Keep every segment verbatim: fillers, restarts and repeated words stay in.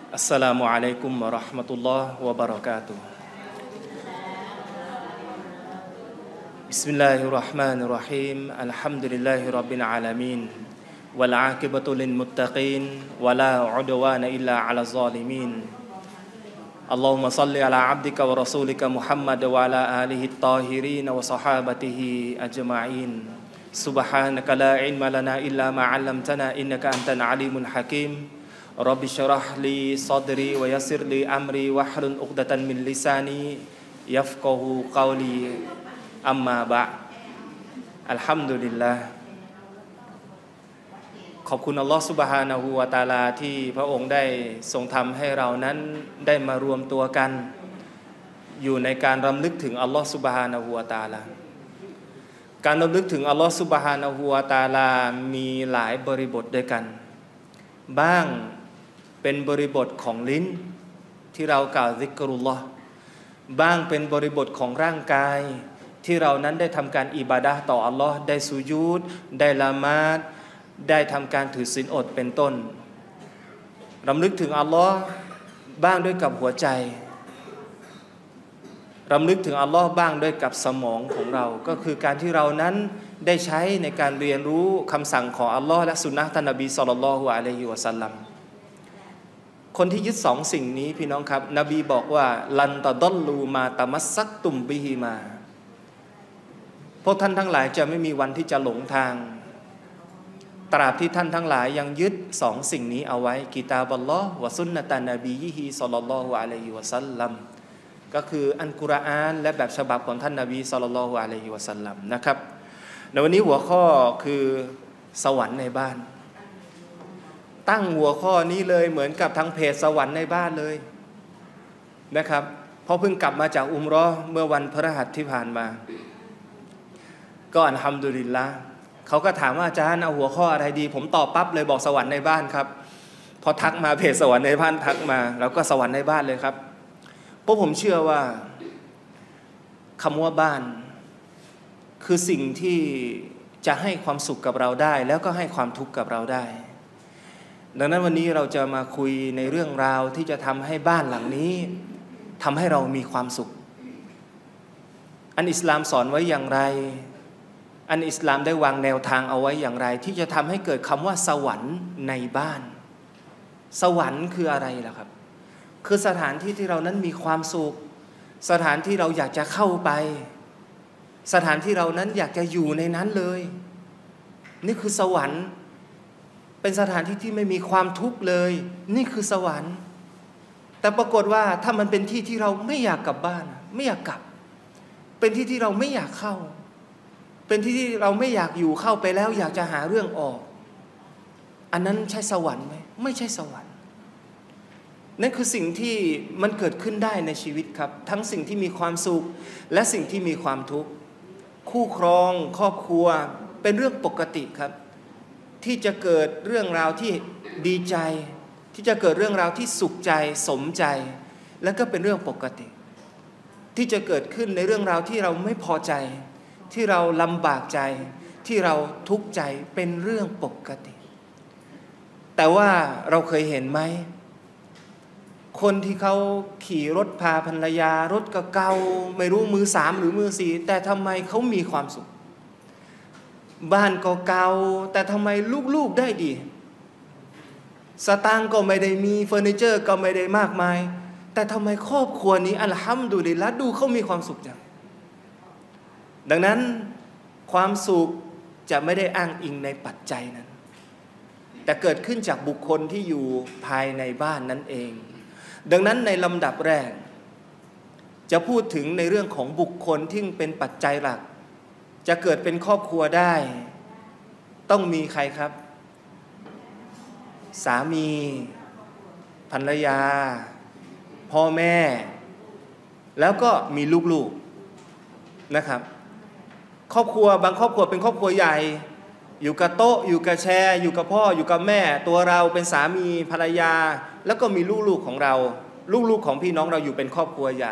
อัสสลามุอะลัยกุมวะเราะห์มะตุลลอฮ์วะบะเราะกาตุฮ์บิสมิลลาฮิรเราะห์มานิรเราะฮีมอัลฮัมดุลิลลาฮิร็อบบิลอาลามีนวัลอากิบะตุลิลมุตตะกีนวะลาอุดวานะอิลลาอะลัซซอลิมีนอัลลอฮุมมะศ็อลลิอะลาอับดิกะวะรอซูลิกะมุฮัมมัดวะอะลาอาลิฮิตฏอฮิรีนวะศอฮาบะติฮิอัจมะอีนซุบฮานะกะลาอิลมะลานาอิลลามาอัลลัมตะนาอินนะกะอันตัลอะลีมุลฮะกีมرب اشرح لي صدري ويسر لي أمري واحلل عقدة من لساني يفقهوا قولي أما بعد الحمد لله ขอบคุณอัลลอฮฺซุบฮานะฮูวะตะอาลาที่พระองค์ได้ทรงทำให้เรานั้นได้มารวมตัวกันอยู่ในการรำลึกถึงอัลลอฮฺซุบฮานะฮูวะตะอาลาการรำลึกถึงอัลลอฮฺซุบฮานะฮูวะตะอาลามีหลายบริบทด้วยกันบ้างเป็นบริบทของลิ้นที่เรากล่าวซิกรุลลอฮ์บ้างเป็นบริบทของร่างกายที่เรานั้นได้ทำการอิบาดะห์ต่ออัลลอฮ์ได้สุญูดได้ละหมาดได้ทำการถือศีลอดเป็นต้นรำลึกถึงอัลลอฮ์บ้างด้วยกับหัวใจรำลึกถึงอัลลอฮ์บ้างด้วยกับสมองของเราก็คือการที่เรานั้นได้ใช้ในการเรียนรู้คำสั่งของอัลลอฮ์และสุนนะห์ท่านนบีศ็อลลัลลอฮุอะลัยฮิวะซัลลัมคนที่ยึดสองสิ่งนี้พี่น้องครับนบีบอกว่าลันตะดัลลูมาตะมัสซักตุมบิฮิมาพวกท่านทั้งหลายจะไม่มีวันที่จะหลงทางตราบที่ท่านทั้งหลายยังยึดสองสิ่งนี้เอาไว้กิตาบัลลอฮ์วะซุนนะตันนบียิฮิศ็อลลัลลอฮุอะลัยฮิวะซัลลัมก็คืออัลกุรอานและแบบฉบับของท่านนบีศ็อลลัลลอฮุอะลัยฮิวะซัลลัมนะครับในวันนี้หัวข้อคือสวรรค์ในบ้านตั้งหัวข้อนี้เลยเหมือนกับทั้งเพจสวรรค์ในบ้านเลยนะครับเพราะเพิ่งกลับมาจากอุมเราะห์เมื่อวันพฤหัสที่ผ่านมาก็อัลฮัมดุลิลละห์เขาก็ถามว่าอาจารย์เอาหัวข้ออะไรดีผมตอบปั๊บเลยบอกสวรรค์ในบ้านครับพอทักมาเพจสวรรค์ในบ้านทักมาแล้วก็สวรรค์ในบ้านเลยครับเพราะผมเชื่อว่าคำว่าบ้านคือสิ่งที่จะให้ความสุขกับเราได้แล้วก็ให้ความทุกข์กับเราได้ดังนั้นวันนี้เราจะมาคุยในเรื่องราวที่จะทำให้บ้านหลังนี้ทำให้เรามีความสุขอันอิสลามสอนไว้อย่างไรอันอิสลามได้วางแนวทางเอาไว้อย่างไรที่จะทำให้เกิดคำว่าสวรรค์ในบ้านสวรรค์คืออะไรล่ะครับคือสถานที่ที่เรานั้นมีความสุขสถานที่เราอยากจะเข้าไปสถานที่เรานั้นอยากจะอยู่ในนั้นเลยนี่คือสวรรค์เป็นสถานที่ที่ไม่มีความทุกข์เลยนี่คือสวรรค์แต่ปรากฏว่าถ้ามันเป็นที่ที่เราไม่อยากกลับบ้านไม่อยากกลับเป็นที่ที่เราไม่อยากเข้าเป็นที่ที่เราไม่อยากอยู่เข้าไปแล้วอยากจะหาเรื่องออกอันนั้นใช่สวรรค์ไหมไม่ใช่สวรรค์นั่นคือสิ่งที่มันเกิดขึ้นได้ในชีวิตครับทั้งสิ่งที่มีความสุขและสิ่งที่มีความทุกข์คู่ครองครอบครัวเป็นเรื่องปกติครับที่จะเกิดเรื่องราวที่ดีใจที่จะเกิดเรื่องราวที่สุขใจสมใจและก็เป็นเรื่องปกติที่จะเกิดขึ้นในเรื่องราวที่เราไม่พอใจที่เราลำบากใจที่เราทุกข์ใจเป็นเรื่องปกติแต่ว่าเราเคยเห็นไหมคนที่เขาขี่รถพาภรรยารถก็เก่าไม่รู้มือสามหรือมือสี่แต่ทำไมเขามีความสุขบ้านก็เก่าแต่ทำไมลูกๆได้ดีสตางค์ก็ไม่ได้มีเฟอร์นิเจอร์ก็ไม่ได้มากมายแต่ทำไมครอบครัวนี้อัลฮัมดุลิลละห์ดูเขามีความสุขจังดังนั้นความสุขจะไม่ได้อ้างอิงในปัจจัยนั้นแต่เกิดขึ้นจากบุคคลที่อยู่ภายในบ้านนั่นเองดังนั้นในลำดับแรกจะพูดถึงในเรื่องของบุคคลที่เป็นปัจจัยหลักจะเกิดเป็นครอบครัวได้ต้องมีใครครับสามีภรรยาพ่อแม่แล้วก็มีลูกๆนะครับครอบครัวบางครอบครัวเป็นครอบครัวใหญ่อยู่กับโต๊ะอยู่กับแชร์อยู่กับพ่ออยู่กับแม่ตัวเราเป็นสามีภรรยาแล้วก็มีลูกๆของเราลูกๆของพี่น้องเราอยู่เป็นครอบครัวใหญ่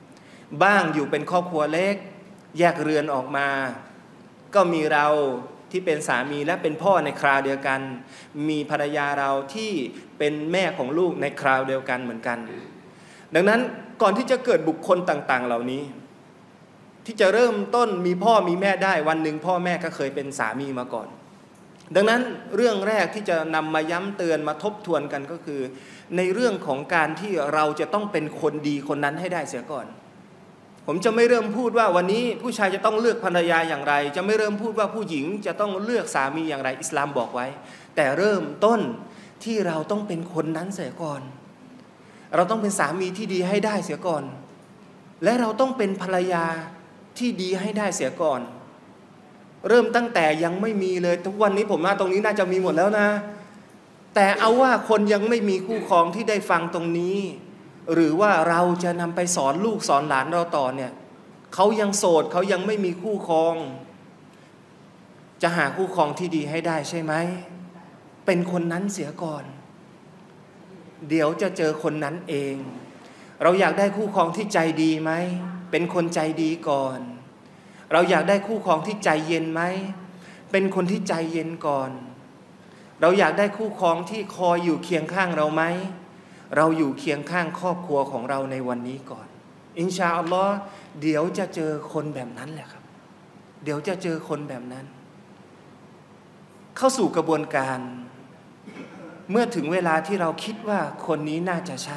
บ้างอยู่เป็นครอบครัวเล็กแยกเรือนออกมาก็มีเราที่เป็นสามีและเป็นพ่อในคราวเดียวกันมีภรรยาเราที่เป็นแม่ของลูกในคราวเดียวกันเหมือนกันดังนั้นก่อนที่จะเกิดบุคคลต่างๆเหล่านี้ที่จะเริ่มต้นมีพ่อมีแม่ได้วันหนึ่งพ่อแม่ก็เคยเป็นสามีมาก่อนดังนั้นเรื่องแรกที่จะนำมาย้ำเตือนมาทบทวนกันก็คือในเรื่องของการที่เราจะต้องเป็นคนดีคนนั้นให้ได้เสียก่อนผมจะไม่เริ่มพูดว่าวันนี้ผู้ชายจะต้องเลือกภรรยาอย่างไรจะไม่เริ่มพูดว่าผู้หญิงจะต้องเลือกสามีอย่างไรอิสลามบอกไว้แต่เริ่มต้นที่เราต้องเป็นคนนั้นเสียก่อนเราต้องเป็นสามีที่ดีให้ได้เสียก่อนและเราต้องเป็นภรรยาที่ดีให้ได้เสียก่อนเริ่มตั้งแต่ยังไม่มีเลยทุกวันนี้ผมว่าตรงนี้น่าจะมีหมดแล้วนะแต่เอาว่าคนยังไม่มีคู่ครองที่ได้ฟังตรงนี้หรือว่าเราจะนำไปสอนลูกสอนหลานเราต่อเนี่ยเขายังโสดเขายังไม่มีคู่ครองจะหาคู่ครองที่ดีให้ได้ใช่ไหมเป็นคนนั้นเสียก่อนเดี๋ยวจะเจอคนนั้นเองเราอยากได้คู่ครองที่ใจดีไหมเป็นคนใจดีก่อนเราอยากได้คู่ครองที่ใจเย็นไหมเป็นคนที่ใจเย็นก่อนเราอยากได้คู่ครองที่คอยอยู่เคียงข้างเราไหมเราอยู่เคียงข้างครอบครัวของเราในวันนี้ก่อนอินชาอัลลอฮ์เดี๋ยวจะเจอคนแบบนั้นแหละครับเดี๋ยวจะเจอคนแบบนั้นเข้าสู่กระบวนการเมื่อถึงเวลาที่เราคิดว่าคนนี้น่าจะใช่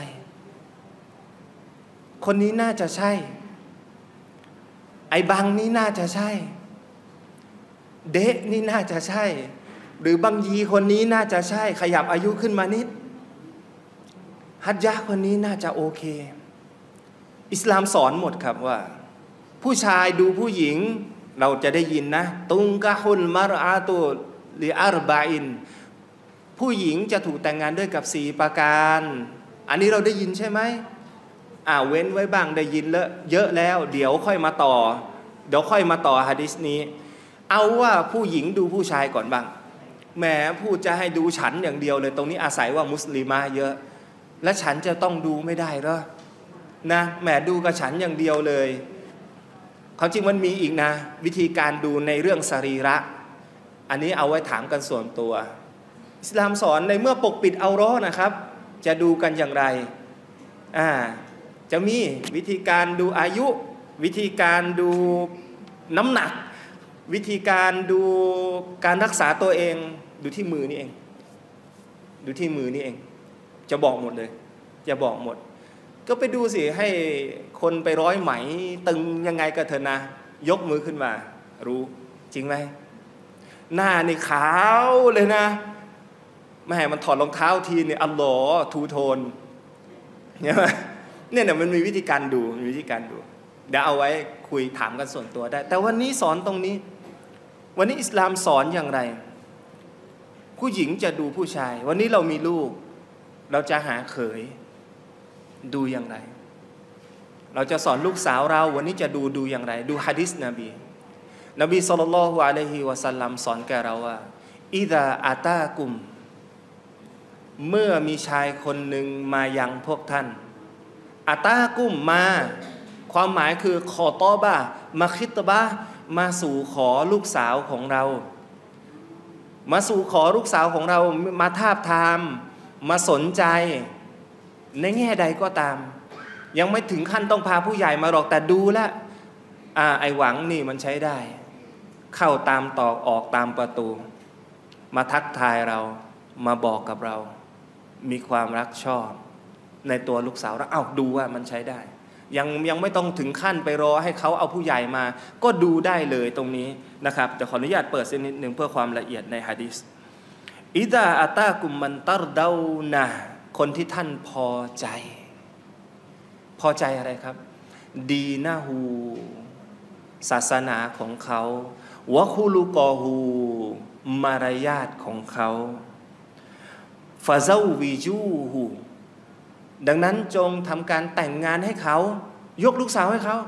คนนี้น่าจะใช่ไอ้บางนี้น่าจะใช่เดะนี่น่าจะใช่หรือบางยีคนนี้น่าจะใช่ขยับอายุขึ้นมานิดฮัจญะคนนี้น่าจะโอเคอิสลามสอนหมดครับว่าผู้ชายดูผู้หญิงเราจะได้ยินนะตุงกะฮุลมารอาตุลิอัรบาอินผู้หญิงจะถูกแต่งงานด้วยกับสี่ประการอันนี้เราได้ยินใช่ไหมอ่าเว้นไว้บ้างได้ยินเลอะเยอะแล้วเดี๋ยวค่อยมาต่อเดี๋ยวค่อยมาต่อหะดีษนี้เอาว่าผู้หญิงดูผู้ชายก่อนบ้างแหมพูดจะให้ดูฉันอย่างเดียวเลยตรงนี้อาศัยว่ามุสลิมะเยอะและฉันจะต้องดูไม่ได้หรอนะแหมดูกับฉันอย่างเดียวเลยความจริงมันมีอีกนะวิธีการดูในเรื่องสรีระอันนี้เอาไว้ถามกันส่วนตัวอิสลามสอนในเมื่อปกปิดเอาเราะห์นะครับจะดูกันอย่างไรอ่าจะมีวิธีการดูอายุวิธีการดูน้ำหนักวิธีการดูการรักษาตัวเองดูที่มือนี่เองดูที่มือนี่เองจะบอกหมดเลยจะบอกหมดก็ไปดูสิให้คนไปร้อยไหมตึงยังไงก็เถอะนะยกมือขึ้นมารู้จริงไหมหน้านี่ขาวเลยนะไม่ให้มันถอดรองเท้าทีเนี่ยอัลลอฮ์ทูโทนเนี่ยเนี่ยเนี่ยมันมีวิธีการดูมีวิธีการดูเดี๋ยวเอาไว้คุยถามกันส่วนตัวได้แต่วันนี้สอนตรงนี้วันนี้อิสลามสอนอย่างไรผู้หญิงจะดูผู้ชายวันนี้เรามีลูกเราจะหาเขยดูอย่างไรเราจะสอนลูกสาวเราวันนี้จะดูดูอย่างไรดูหะดีษนบีนบีศ็อลลัลลอฮุอะลัยฮิวะซัลลัมสอนแก่เราว่าอิซาอาตากุมเมื่อมีชายคนหนึ่งมายังพวกท่านอาตากุมมาความหมายคือขอตอบะมาคิตบะมาสู่ขอลูกสาวของเรามาสู่ขอลูกสาวของเรามาทาบทามมาสนใจในแง่ใดก็ตามยังไม่ถึงขั้นต้องพาผู้ใหญ่มาหรอกแต่ดูแลอ่าไอหวังนี่มันใช้ได้เข้าตามตอกออกตามประตูมาทักทายเรามาบอกกับเรามีความรักชอบในตัวลูกสาวเราเอ้าดูว่ามันใช้ได้ยังยังไม่ต้องถึงขั้นไปรอให้เขาเอาผู้ใหญ่มาก็ดูได้เลยตรงนี้นะครับจะขออนุญาตเปิดสักนิดหนึ่งเพื่อความละเอียดในหะดีษอิซาอาตากุมมันตารดาวนะคนที่ท่านพอใจพอใจอะไรครับดีนะฮูศาสนาของเขาวะคุลุกอฮูมารยาทของเขาฟาซาวิจูฮูดังนั้นจงทำการแต่งงานให้เขายกลูกสาวให้เขา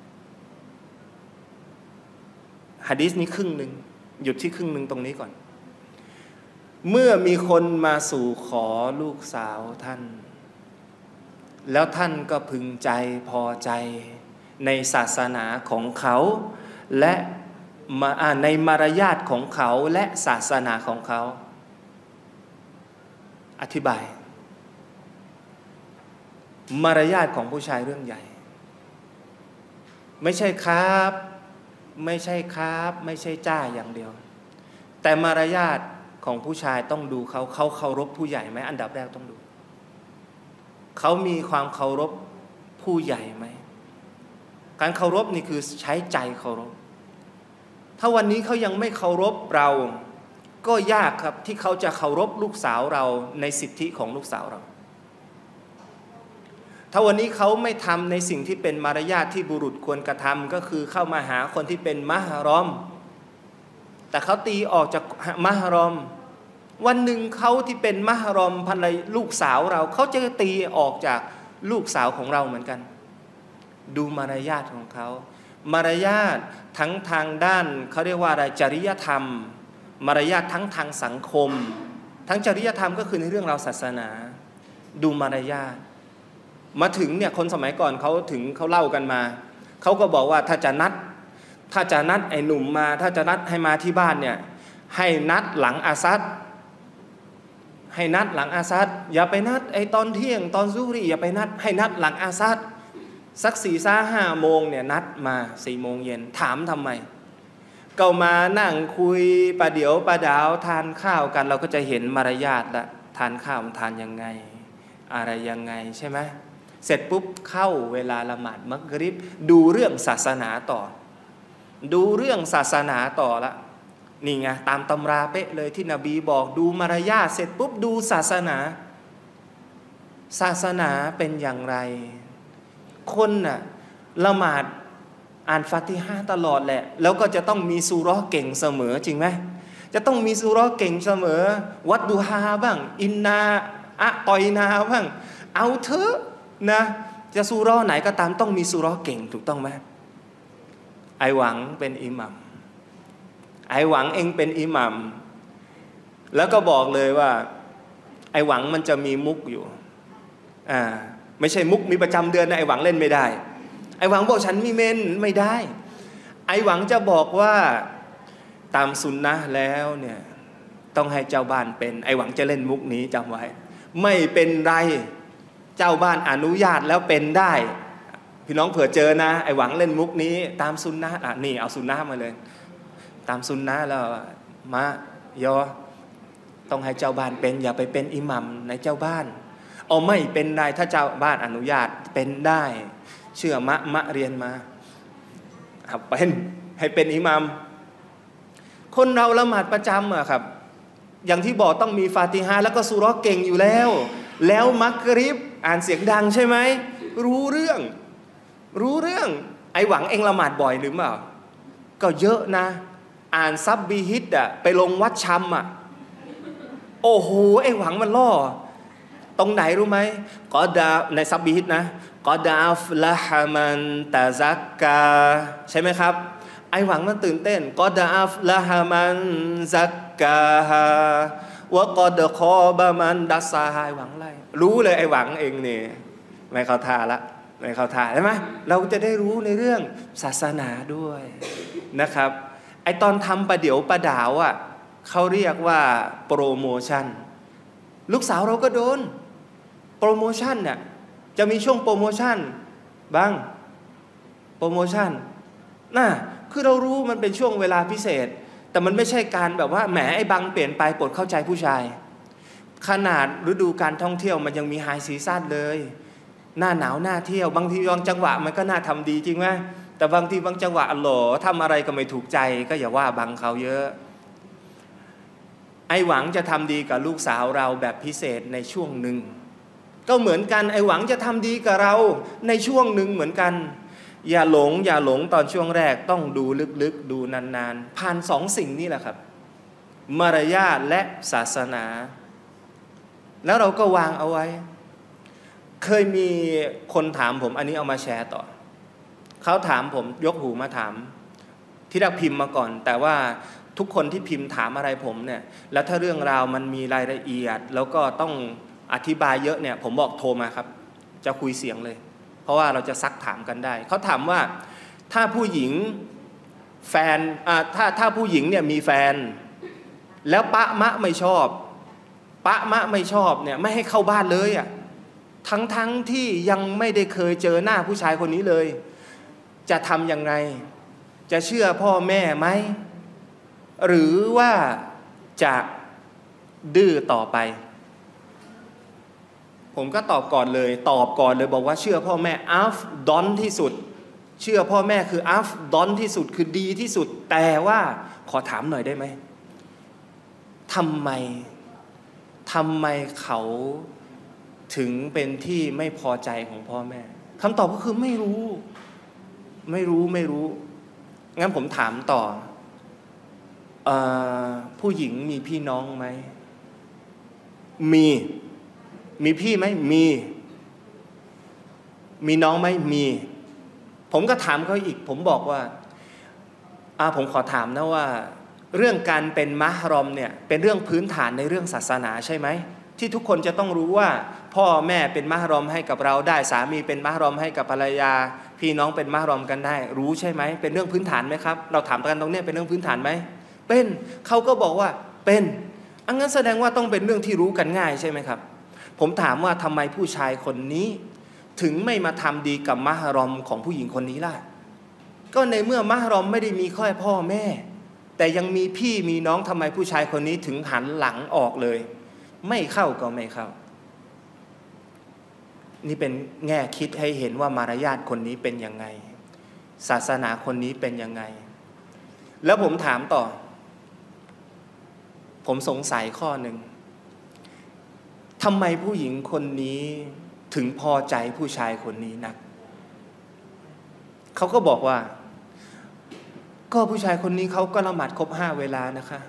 หะดีษนี้ครึ่งหนึ่งหยุดที่ครึ่งหนึ่งตรงนี้ก่อนเมื่อมีคนมาสู่ขอลูกสาวท่านแล้วท่านก็พึงใจพอใจในศาสนาของเขาและมาในมารยาทของเขาและศาสนาของเขาอธิบายมารยาทของผู้ชายเรื่องใหญ่ไม่ใช่ครับไม่ใช่ครับไม่ใช่จ้าอย่างเดียวแต่มารยาทของผู้ชายต้องดูเขาเขาเคารพผู้ใหญ่ไหมอันดับแรกต้องดูเขามีความเคารพผู้ใหญ่ไหมการเคารพนี่คือใช้ใจเคารพถ้าวันนี้เขายังไม่เคารพเราก็ยากครับที่เขาจะเคารพลูกสาวเราในสิทธิของลูกสาวเราถ้าวันนี้เขาไม่ทำในสิ่งที่เป็นมารยาทที่บุรุษควรกระทำก็คือเข้ามาหาคนที่เป็นมหรอมแต่เขาตีออกจากมหรอมวันหนึ่งเขาที่เป็นมหรอมภรรยาลูกสาวเราเขาจะตีออกจากลูกสาวของเราเหมือนกันดูมารยาทของเขามารยาททั้งทางด้านเขาเรียกว่าอะไรจริยธรรมมารยาททั้งทางสังคมทั้งจริยธรรมก็คือในเรื่องราวศาสนาดูมารยาทมาถึงเนี่ยคนสมัยก่อนเขาถึงเขาเล่ากันมาเขาก็บอกว่าถ้าจะนัดถ้าจะนัดไอ้หนุ่มมาถ้าจะนัดให้มาที่บ้านเนี่ยให้นัดหลังอาซัดให้นัดหลังอาซัดอย่าไปนัดไอ้ตอนเที่ยงตอนซุฮรีอย่าไปนัดให้นัดหลังอาซัดสักสี่ซ่าห้าโมงเนี่ยนัดมาสี่โมงเย็นถามทำไมก็มานั่งคุยประเดี๋ยวประดาวทานข้าวกันเราก็จะเห็นมารยาทละทานข้าวมันทานยังไงอะไรยังไงใช่ไหมเสร็จปุ๊บเข้าเวลาละหมาดมักริบดูเรื่องศาสนาต่อดูเรื่องศาสนาต่อละนี่ไงตามตำราเป๊ะเลยที่นบีบอกดูมารยาทเสร็จปุ๊บดูศาสนาศาสนาเป็นอย่างไรคนน่ะละหมาดอ่านฟาติฮะห์ตลอดแหละแล้วก็จะต้องมีซูเราะห์เก่งเสมอจริงไหมจะต้องมีซูเราะห์เก่งเสมอวัดดูฮาบ้างอินนาอะตอยนาบ้างเอาเถอะนะจะซูเราะห์ไหนก็ตามต้องมีซูเราะห์เก่งถูกต้องไหมไอหวังเป็นอิหมัมไอหวังเองเป็นอิหมัมแล้วก็บอกเลยว่าไอหวังมันจะมีมุกอยู่อ่าไม่ใช่มุกมีประจำเดือนนะไอหวังเล่นไม่ได้ไอหวังบอกฉันมีเมนไม่ได้ไอหวังจะบอกว่าตามสุนนะแล้วเนี่ยต้องให้เจ้าบ้านเป็นไอหวังจะเล่นมุกนี้จำไว้ไม่เป็นไรเจ้าบ้านอนุญาตแล้วเป็นได้พี่น้องเผื่อเจอนะไอหวังเล่นมุกนี้ตามสุนนะอ่ะนี่เอาสุนนะมาเลยตามสุนนะแล้วมายอต้องให้เจ้าบ้านเป็นอย่าไปเป็นอิหมัมในเจ้าบ้านเอาไม่เป็นได้ถ้าเจ้าบ้านอนุญาตเป็นได้เชื่อมะมะเรียนมาเป็นให้เป็นอิหมัมคนเราละหมาดประจำอะครับอย่างที่บอกต้องมีฟาติฮะห์แล้วก็ซูเราะห์เก่งอยู่แล้วแล้วมักริบอ่านเสียงดังใช่ไหมรู้เรื่องรู้เรื่องไอหวังเองละหมาดบ่อยหรือเปล่าก็เยอะนะอ่านซับบีฮิตอะไปลงวัดชัมอะโอ้โหไอหวังมันล่อตรงไหนรู้ไหมกอดาในซับบีฮิตนะกอดาฟละฮามันตาซักกาใช่ไหมครับไอหวังมันตื่นเต้นกอดาฟละฮามันซักกาวะกอดคอบะมันดัสซาไอหวังไล่รู้เลยไอหวังเองนี่ไม่เข้าท่าละไม่เข้าท่าใช่ไหมเราจะได้รู้ในเรื่องศาสนาด้วยนะครับไอตอนทำประเดี๋ยวประดาวอ่ะเขาเรียกว่าโปรโมชั่นลูกสาวเราก็โดนโปรโมชั่นเนี่ยจะมีช่วงโปรโมชั่นบ้างโปรโมชั่นน่ะคือเรารู้มันเป็นช่วงเวลาพิเศษแต่มันไม่ใช่การแบบว่าแหมไอ้บังเปลี่ยนไปปลดเข้าใจผู้ชายขนาดฤดูการท่องเที่ยวมันยังมีไฮซีซั่นเลยหน้าหนาวหน้าเที่ยวบางทีบางจังหวะมันก็น่าทำดีจริงไหมแต่บางทีบางจังหวะอัลลอฮ์ทำอะไรก็ไม่ถูกใจก็อย่าว่าบังเขาเยอะไอหวังจะทำดีกับลูกสาวเราแบบพิเศษในช่วงหนึ่งก็เหมือนกันไอหวังจะทำดีกับเราในช่วงหนึ่งเหมือนกันอย่าหลงอย่าหลงตอนช่วงแรกต้องดูลึกๆดูนานๆผ่านสองสิ่งนี้แหละครับมารยาทและศาสนาแล้วเราก็วางเอาไว้เคยมีคนถามผมอันนี้เอามาแชร์ต่อเขาถามผมยกหูมาถามที่เราพิมพ์มาก่อนแต่ว่าทุกคนที่พิมพ์ถามอะไรผมเนี่ยแล้วถ้าเรื่องราวมันมีรายละเอียดแล้วก็ต้องอธิบายเยอะเนี่ยผมบอกโทรมาครับจะคุยเสียงเลยเพราะว่าเราจะซักถามกันได้เขาถามว่าถ้าผู้หญิงแฟนถ้าถ้าผู้หญิงเนี่ยมีแฟนแล้วปะมะไม่ชอบปะมะไม่ชอบเนี่ยไม่ให้เข้าบ้านเลยอ่ะทั้งทั้งที่ยังไม่ได้เคยเจอหน้าผู้ชายคนนี้เลยจะทำยังไงจะเชื่อพ่อแม่ไหมหรือว่าจะดื้อต่อไปผมก็ตอบก่อนเลยตอบก่อนเลยบอกว่าเชื่อพ่อแม่อัฟดอนที่สุดเชื่อพ่อแม่คืออัฟดอนที่สุดคือดีที่สุดแต่ว่าขอถามหน่อยได้ไหมทำไมทำไมเขาถึงเป็นที่ไม่พอใจของพ่อแม่คำตอบก็คือไม่รู้ไม่รู้ไม่รู้งั้นผมถามต่อเอ่อผู้หญิงมีพี่น้องไหมมีมีพี่ไหมมีมีน้องไหมมีผมก็ถามเขาอีกผมบอกว่าอ่าผมขอถามนะว่าเรื่องการเป็นมะฮรอมเนี่ยเป็นเรื่องพื้นฐานในเรื่องศาสนาใช่ไหมที่ทุกคนจะต้องรู้ว่าพ่อแม่เป็นมะฮรอมให้กับเราได้สามีเป็นมะฮรอมให้กับภรรยาพี่น้องเป็นมะฮรอมกันได้รู้ใช่ไหมเป็นเรื่องพื้นฐานไหมครับเราถามกันตรงนี้เป็นเรื่องพื้นฐานไหมเป็นเขาก็บอกว่าเป็นอันนั้นแสดงว่าต้องเป็นเรื่องที่รู้กันง่ายใช่ไหมครับผมถามว่าทำไมผู้ชายคนนี้ถึงไม่มาทำดีกับมะฮรอมของผู้หญิงคนนี้ล่ะก็ในเมื่อมะฮรอมไม่ได้มีแค่พ่อแม่แต่ยังมีพี่มีน้องทำไมผู้ชายคนนี้ถึงหันหลังออกเลยไม่เข้าก็ไม่เข้านี่เป็นแง่คิดให้เห็นว่ามารยาทคนนี้เป็นยังไงศาสนาคนนี้เป็นยังไงแล้วผมถามต่อผมสงสัยข้อหนึ่งทำไมผู้หญิงคนนี้ถึงพอใจผู้ชายคนนี้นักเขาก็บอกว่าก็ผู้ชายคนนี้เขาก็ละหมาดครบห้าเวลานะคะ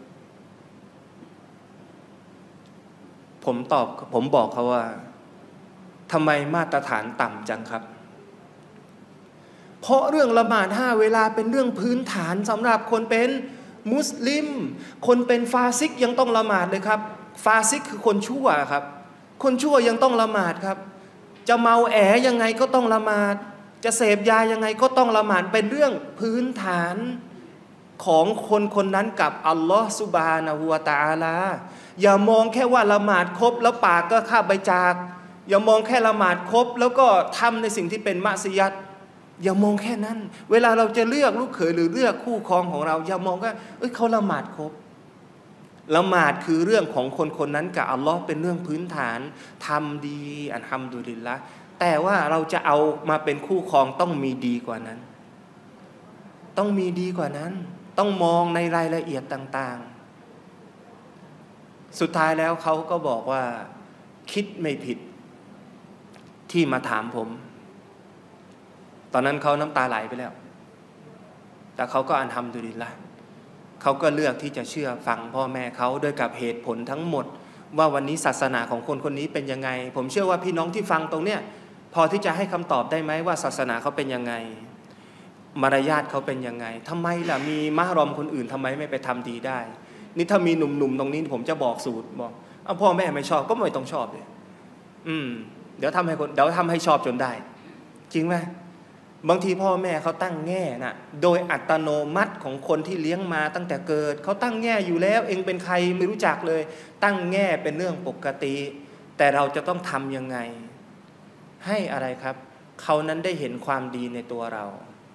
ผมตอบผมบอกเขาว่าทำไมมาตรฐานต่ำจังครับเพราะเรื่องละหมาดห้าเวลาเป็นเรื่องพื้นฐานสำหรับคนเป็นมุสลิมคนเป็นฟาซิกยังต้องละหมาดเลยครับฟาซิกคือคนชั่วครับคนชั่วยังต้องละหมาดครับจะเมาแอยังไงก็ต้องละหมาดจะเสพยายังไงก็ต้องละหมาดเป็นเรื่องพื้นฐานของคนคนนั้นกับอัลลอฮฺซุบฮานะฮูวะตะอาลาอย่ามองแค่ว่าละหมาดครบแล้วปากก็ข้าบใบจากอย่ามองแค่ละหมาดครบแล้วก็ทำในสิ่งที่เป็นมะซิยัตอย่ามองแค่นั้นเวลาเราจะเลือกลูกเขยหรือเลือกคู่ครองของเราอย่ามองว่าเอ้ยเขาละหมาดครบละหมาดคือเรื่องของคนคนนั้นกับอัลลอฮ์เป็นเรื่องพื้นฐานทำดีอัลฮัมดุลิลละห์แต่ว่าเราจะเอามาเป็นคู่ครองต้องมีดีกว่านั้นต้องมีดีกว่านั้นต้องมองในรายละเอียดต่างๆสุดท้ายแล้วเขาก็บอกว่าคิดไม่ผิดที่มาถามผมตอนนั้นเขาน้ำตาไหลไปแล้วแต่เขาก็อัลฮัมดุลิลละห์เขาก็เลือกที่จะเชื่อฟังพ่อแม่เขาด้วยกับเหตุผลทั้งหมดว่าวันนี้ศาสนาของคนคนนี้เป็นยังไงผมเชื่อว่าพี่น้องที่ฟังตรงเนี้ยพอที่จะให้คำตอบได้ไหมว่าศาสนาเขาเป็นยังไงมารยาทเขาเป็นยังไงทำไมล่ะมีมะฮรอมคนอื่นทำไมไม่ไปทำดีได้นี่ถ้ามีหนุ่มๆตรงนี้ผมจะบอกสูตรบอกเอาพ่อแม่ไม่ชอบก็ไม่ต้องชอบเลยอืมเดี๋ยวทำให้คนเดี๋ยวทำให้ชอบจนได้จริงไหมบางทีพ่อแม่เขาตั้งแง่นะโดยอัตโนมัติของคนที่เลี้ยงมาตั้งแต่เกิดเขาตั้งแง่อยู่แล้วเองเป็นใครไม่รู้จักเลยตั้งแง่เป็นเรื่องปกติแต่เราจะต้องทำยังไงให้อะไรครับเขานั้นได้เห็นความดีในตัวเรา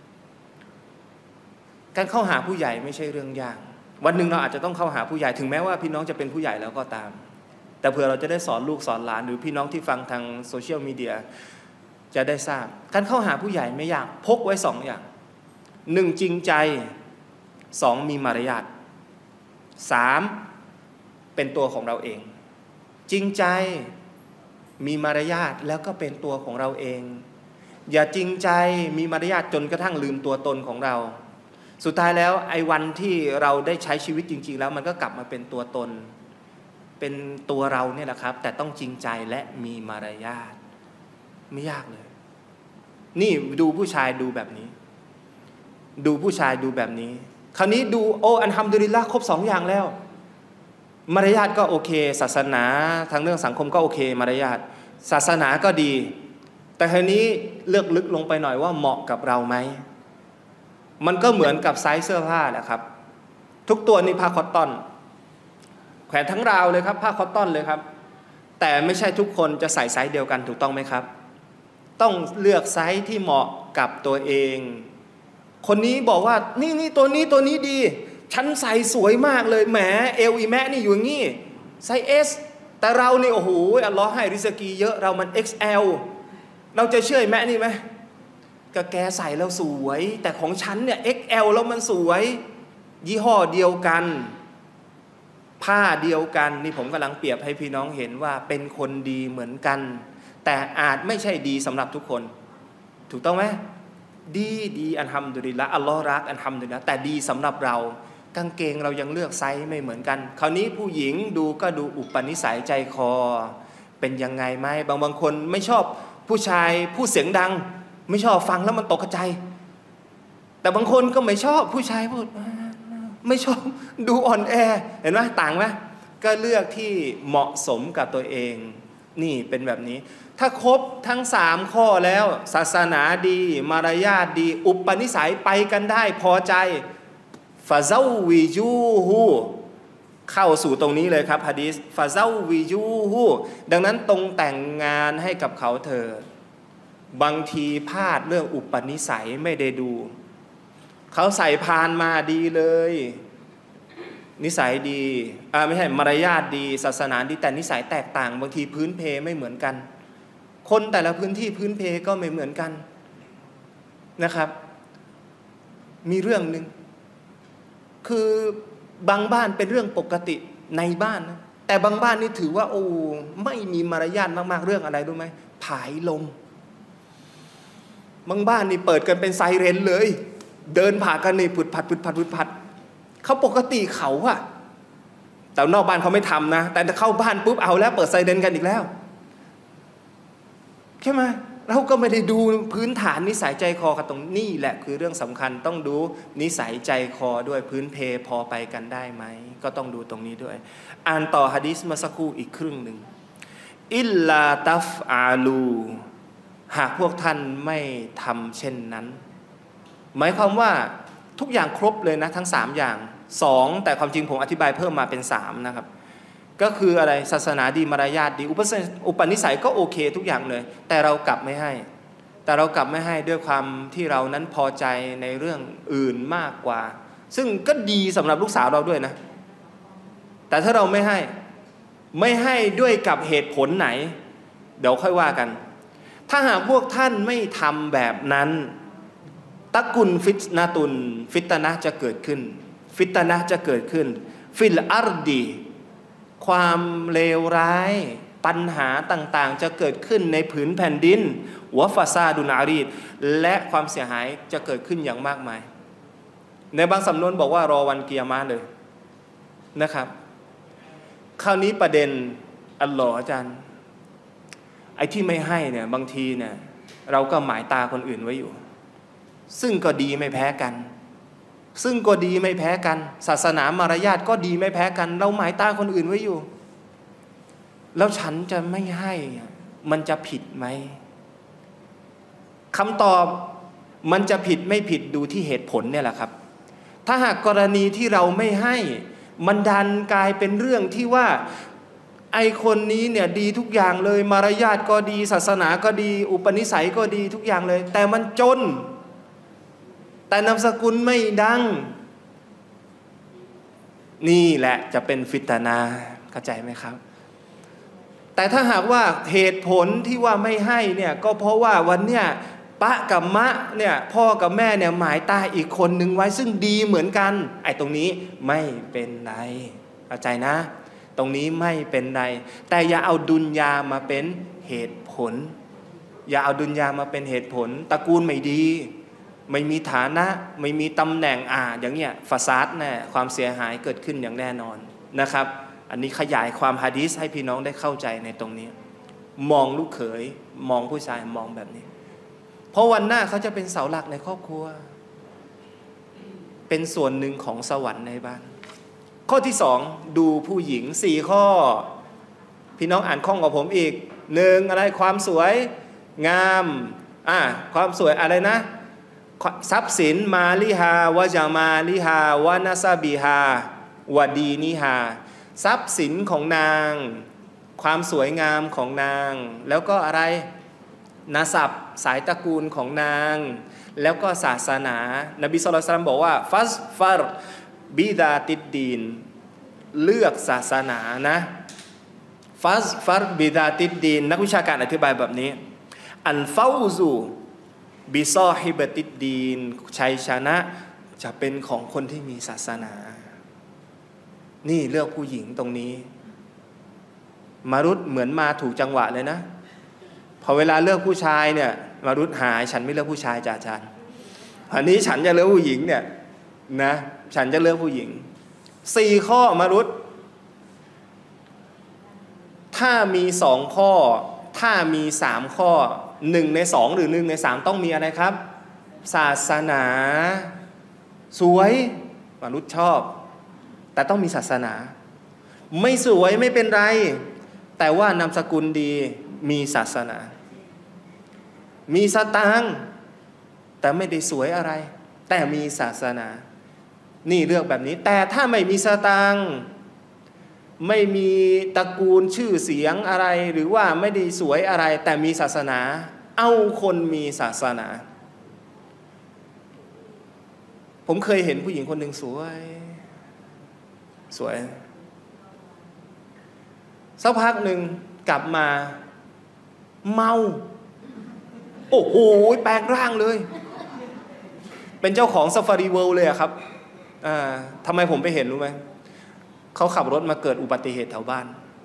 การเข้าหาผู้ใหญ่ไม่ใช่เรื่องยากวันหนึ่งเราอาจจะต้องเข้าหาผู้ใหญ่ถึงแม้ว่าพี่น้องจะเป็นผู้ใหญ่แล้วก็ตามแต่เผื่อเราจะได้สอนลูกสอนหลานหรือพี่น้องที่ฟังทางโซเชียลมีเดียจะได้ทราบการเข้าหาผู้ใหญ่ไม่ยากพกไว้สองอย่างหนึ่งจริงใจสองมีมารยาทสามเป็นตัวของเราเองจริงใจมีมารยาทแล้วก็เป็นตัวของเราเองอย่าจริงใจมีมารยาทจนกระทั่งลืมตัวตนของเราสุดท้ายแล้วไอ้วันที่เราได้ใช้ชีวิตจริงๆแล้วมันก็กลับมาเป็นตัวตนเป็นตัวเราเนี่ยแหละครับแต่ต้องจริงใจและมีมารยาทไม่ยากเลยนี่ดูผู้ชายดูแบบนี้ดูผู้ชายดูแบบนี้คราวนี้ดูโอ้อัลฮัมดุลิลละห์ครบสองอย่างแล้วมารยาทก็โอเคศาสนาทางเรื่องสังคมก็โอเคมารยาทศาสนาก็ดีแต่คราวนี้เลือกลึกลงไปหน่อยว่าเหมาะกับเราไหมมันก็เหมือนกับไซส์เสื้อผ้าแหละครับทุกตัวนี่ผ้าคอตตอนแขวนทั้งราวเลยครับผ้าคอตตอนเลยครับแต่ไม่ใช่ทุกคนจะใส่ไซส์เดียวกันถูกต้องไหมครับต้องเลือกไซส์ที่เหมาะกับตัวเองคนนี้บอกว่านี่นี่ตัวนี้ตัวนี้ดีฉันใส่สวยมากเลยแหมเอลอีแมนี่อยู่อย่างงี้ไซส์ เอส แต่เรานี่โอ้โหอัลลอฮ์ให้ริสกีเยอะเรามัน เอ็กซ์ แอล เราจะเชื่อแม่นี่ไหมก็แกใส่แล้วสวยแต่ของฉันเนี่ย เอ็กซ์ แอล แล้วมันสวยยี่ห้อเดียวกันผ้าเดียวกันนี่ผมกำลังเปรียบให้พี่น้องเห็นว่าเป็นคนดีเหมือนกันแต่อาจไม่ใช่ดีสำหรับทุกคนถูกต้องไหมดีดีอัลฮัมดุลิลละอัลลอฮ์รักอัลฮัมดุลิลละแต่ดีสำหรับเรากางเกงเรายังเลือกไซส์ไม่เหมือนกันคราวนี้ผู้หญิงดูก็ดูอุปนิสัยใจคอเป็นยังไงไหมบางบางคนไม่ชอบผู้ชายพูดเสียงดังไม่ชอบฟังแล้วมันตกใจแต่บางคนก็ไม่ชอบผู้ชายพูดไม่ชอบดูอ่อนแอเห็นไหมต่างไหมก็เลือกที่เหมาะสมกับตัวเองนี่เป็นแบบนี้ถ้าครบทั้งสามข้อแล้วศาสนาดีมารยาทดีอุปนิสัยไปกันได้พอใจฟาเซาวิจูฮูเข้าสู่ตรงนี้เลยครับหะดีษฟาเซาวิจูฮูดังนั้นตรงแต่งงานให้กับเขาเถิดบางทีพลาดเรื่องอุปนิสัยไม่ได้ดูเขาใส่พานมาดีเลยนิสัยดีอ่าไม่ใช่มารยาทดีศาสนาดีแต่นิสัยแตกต่างบางทีพื้นเพไม่เหมือนกันคนแต่ละพื้นที่พื้นเพก็ไม่เหมือนกันนะครับมีเรื่องหนึ่งคือบางบ้านเป็นเรื่องปกติในบ้านนะแต่บางบ้านนี่ถือว่าโอ้ไม่มีมารยาทมากๆเรื่องอะไรรู้ไหมผายลมบางบ้านนี่เปิดกันเป็นไซเรนเลยเดินผ่ากันนี่ผุดผัดผุดผัดผุดผัดเขาปกติเขาอะแต่นอกบ้านเขาไม่ทำนะแต่เข้าบ้านปุ๊บเอาแล้วเปิดไซเรนกันอีกแล้วใช่ไหมเราก็ไม่ได้ดูพื้นฐานนิสัยใจคอกันตรงนี้แหละคือเรื่องสำคัญต้องดูนิสัยใจคอด้วยพื้นเพพอไปกันได้ไหมก็ต้องดูตรงนี้ด้วยอ่านต่อหะดีษเมื่อสักครู่อีกครึ่งหนึ่งอิลลาตัฟอาลูหากพวกท่านไม่ทำเช่นนั้นหมายความว่าทุกอย่างครบเลยนะทั้งสามอย่างสองแต่ความจริงผมอธิบายเพิ่มมาเป็นสามนะครับก็คืออะไรศาสนาดีมารยาทดีอุปนิสัยก็โอเคทุกอย่างเลยแต่เรากลับไม่ให้แต่เรากลับไม่ให้ด้วยความที่เรานั้นพอใจในเรื่องอื่นมากกว่าซึ่งก็ดีสำหรับลูกสาวเราด้วยนะแต่ถ้าเราไม่ให้ไม่ให้ด้วยกับเหตุผลไหนเดี๋ยวค่อยว่ากันถ้าหากพวกท่านไม่ทำแบบนั้นตะกุนฟิตนาตุนฟิตนะจะเกิดขึ้นฟิตนะจะเกิดขึ้นฟิลอาร์ดีความเลวร้ายปัญหาต่างๆจะเกิดขึ้นในผืนแผ่นดินวะฟาซาดุนอารีดและความเสียหายจะเกิดขึ้นอย่างมากมายในบางสำนวนบอกว่ารอวันกิยามะฮ์เลยนะครับคราวนี้ประเด็นอัลลอฮ์อาจารย์ไอ้ที่ไม่ให้เนี่ยบางทีเนี่ยเราก็หมายตาคนอื่นไว้อยู่ซึ่งก็ดีไม่แพ้กันซึ่งก็ดีไม่แพ้กันศาสนามารยาทก็ดีไม่แพ้กันเราหมายตาคนอื่นไว้อยู่แล้วฉันจะไม่ให้มันจะผิดไหมคำตอบมันจะผิดไม่ผิดดูที่เหตุผลเนี่ยแหละครับถ้าหากกรณีที่เราไม่ให้มันดันกลายเป็นเรื่องที่ว่าไอคนนี้เนี่ยดีทุกอย่างเลยมารยาทก็ดีศาสนาก็ดีอุปนิสัยก็ดีทุกอย่างเลยแต่มันจนแต่นามสกุลไม่ดังนี่แหละจะเป็นฟิตนาเข้าใจไหมครับแต่ถ้าหากว่าเหตุผลที่ว่าไม่ให้เนี่ยก็เพราะว่าวันเนี้ยปะกับมะเนี่ยพ่อกับแม่เนี่ยหมายตาอีกคนนึงไว้ซึ่งดีเหมือนกันไอ้ตรงนี้ไม่เป็นไรเข้าใจนะตรงนี้ไม่เป็นไรแต่อย่าเอาดุนยามาเป็นเหตุผลอย่าเอาดุนยามาเป็นเหตุผลตระกูลไม่ดีไม่มีฐานะไม่มีตำแหน่งอ่าอย่างเงี้ยฟาซาดแน่ความเสียหายเกิดขึ้นอย่างแน่นอนนะครับอันนี้ขยายความหะดีษให้พี่น้องได้เข้าใจในตรงนี้มองลูกเขยมองผู้ชายมองแบบนี้เพราะวันหน้าเขาจะเป็นเสาหลักในครอบครัวเป็นส่วนหนึ่งของสวรรค์ในบ้านข้อที่สองดูผู้หญิงสี่ข้อพี่น้องอ่านข้องกับผมอีกหนึ่งอะไรความสวยงามอ่าความสวยอะไรนะทรัพย์สินมาลิฮาวะจามาลิฮาวะนาซาบิฮาวะดีนิฮาทรัพย์สินของนางความสวยงามของนางแล้วก็อะไรนาสับสายตระกูลของนางแล้วก็ศาสนานบีศ็อลลัลลอฮุอะลัยฮิวะซัลลัมบอกว่าฟัสฟัรบิดาติดดีนเลือกศาสนานะฟัสฟัรบิดาติดดีนนักวิชาการอธิบายแบบนี้อันฟาวซูบิซอฮิบติดดีนชัยชนะจะเป็นของคนที่มีศาสนานี่เลือกผู้หญิงตรงนี้มารุตเหมือนมาถูกจังหวะเลยนะพอเวลาเลือกผู้ชายเนี่ยมารุตหายฉันไม่เลือกผู้ชายจ่าอาจารย์อันนี้ฉันจะเลือกผู้หญิงเนี่ยนะฉันจะเลือกผู้หญิงสี่ข้อมารุตถ้ามีสองข้อถ้ามีสามข้อหนึ่งในสองหรือหนึ่งในสามต้องมีอะไรครับศาสนาสวยมนุษย์ชอบแต่ต้องมีศาสนาไม่สวยไม่เป็นไรแต่ว่านามสกุลดีมีศาสนามีสตางค์แต่ไม่ได้สวยอะไรแต่มีศาสนานี่เลือกแบบนี้แต่ถ้าไม่มีสตางค์ไม่มีตระกูลชื่อเสียงอะไรหรือว่าไม่ได้สวยอะไรแต่มีศาสนาเอาคนมีศาสนาผมเคยเห็นผู้หญิงคนหนึ่งสวยสวยสักพักหนึ่งกลับมาเมาโอ้โหแปลงร่างเลยเป็นเจ้าของซาฟารีเวิลด์เลยอะครับอ่าทำไมผมไปเห็นรู้ไหมเขาขับรถมาเกิดอุบัติเหตุแถวบ้าน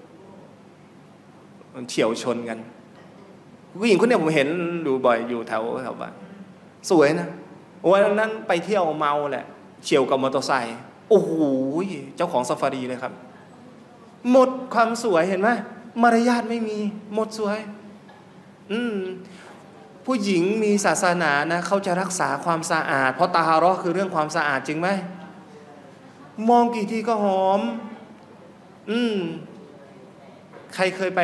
มันเฉี่ยวชนกันผู้หญิงคนนี้ผมเห็นดูบ่อยอยู่แถวแถวบ้านสวยนะวันนั้นไปเที่ยวเมาแหละเฉี่ยวกับมอเตอร์ไซค์โอ้โหเจ้าของซาฟารีเลยครับหมดความสวยเห็นไหมมารยาทไม่มีหมดสวยอืมผู้หญิงมีศาสนานะเขาจะรักษาความสะอาดเพราะตาฮาเราะห์คือเรื่องความสะอาดจริงไหมมองกี่ทีก็หอมอืมใครเคยไป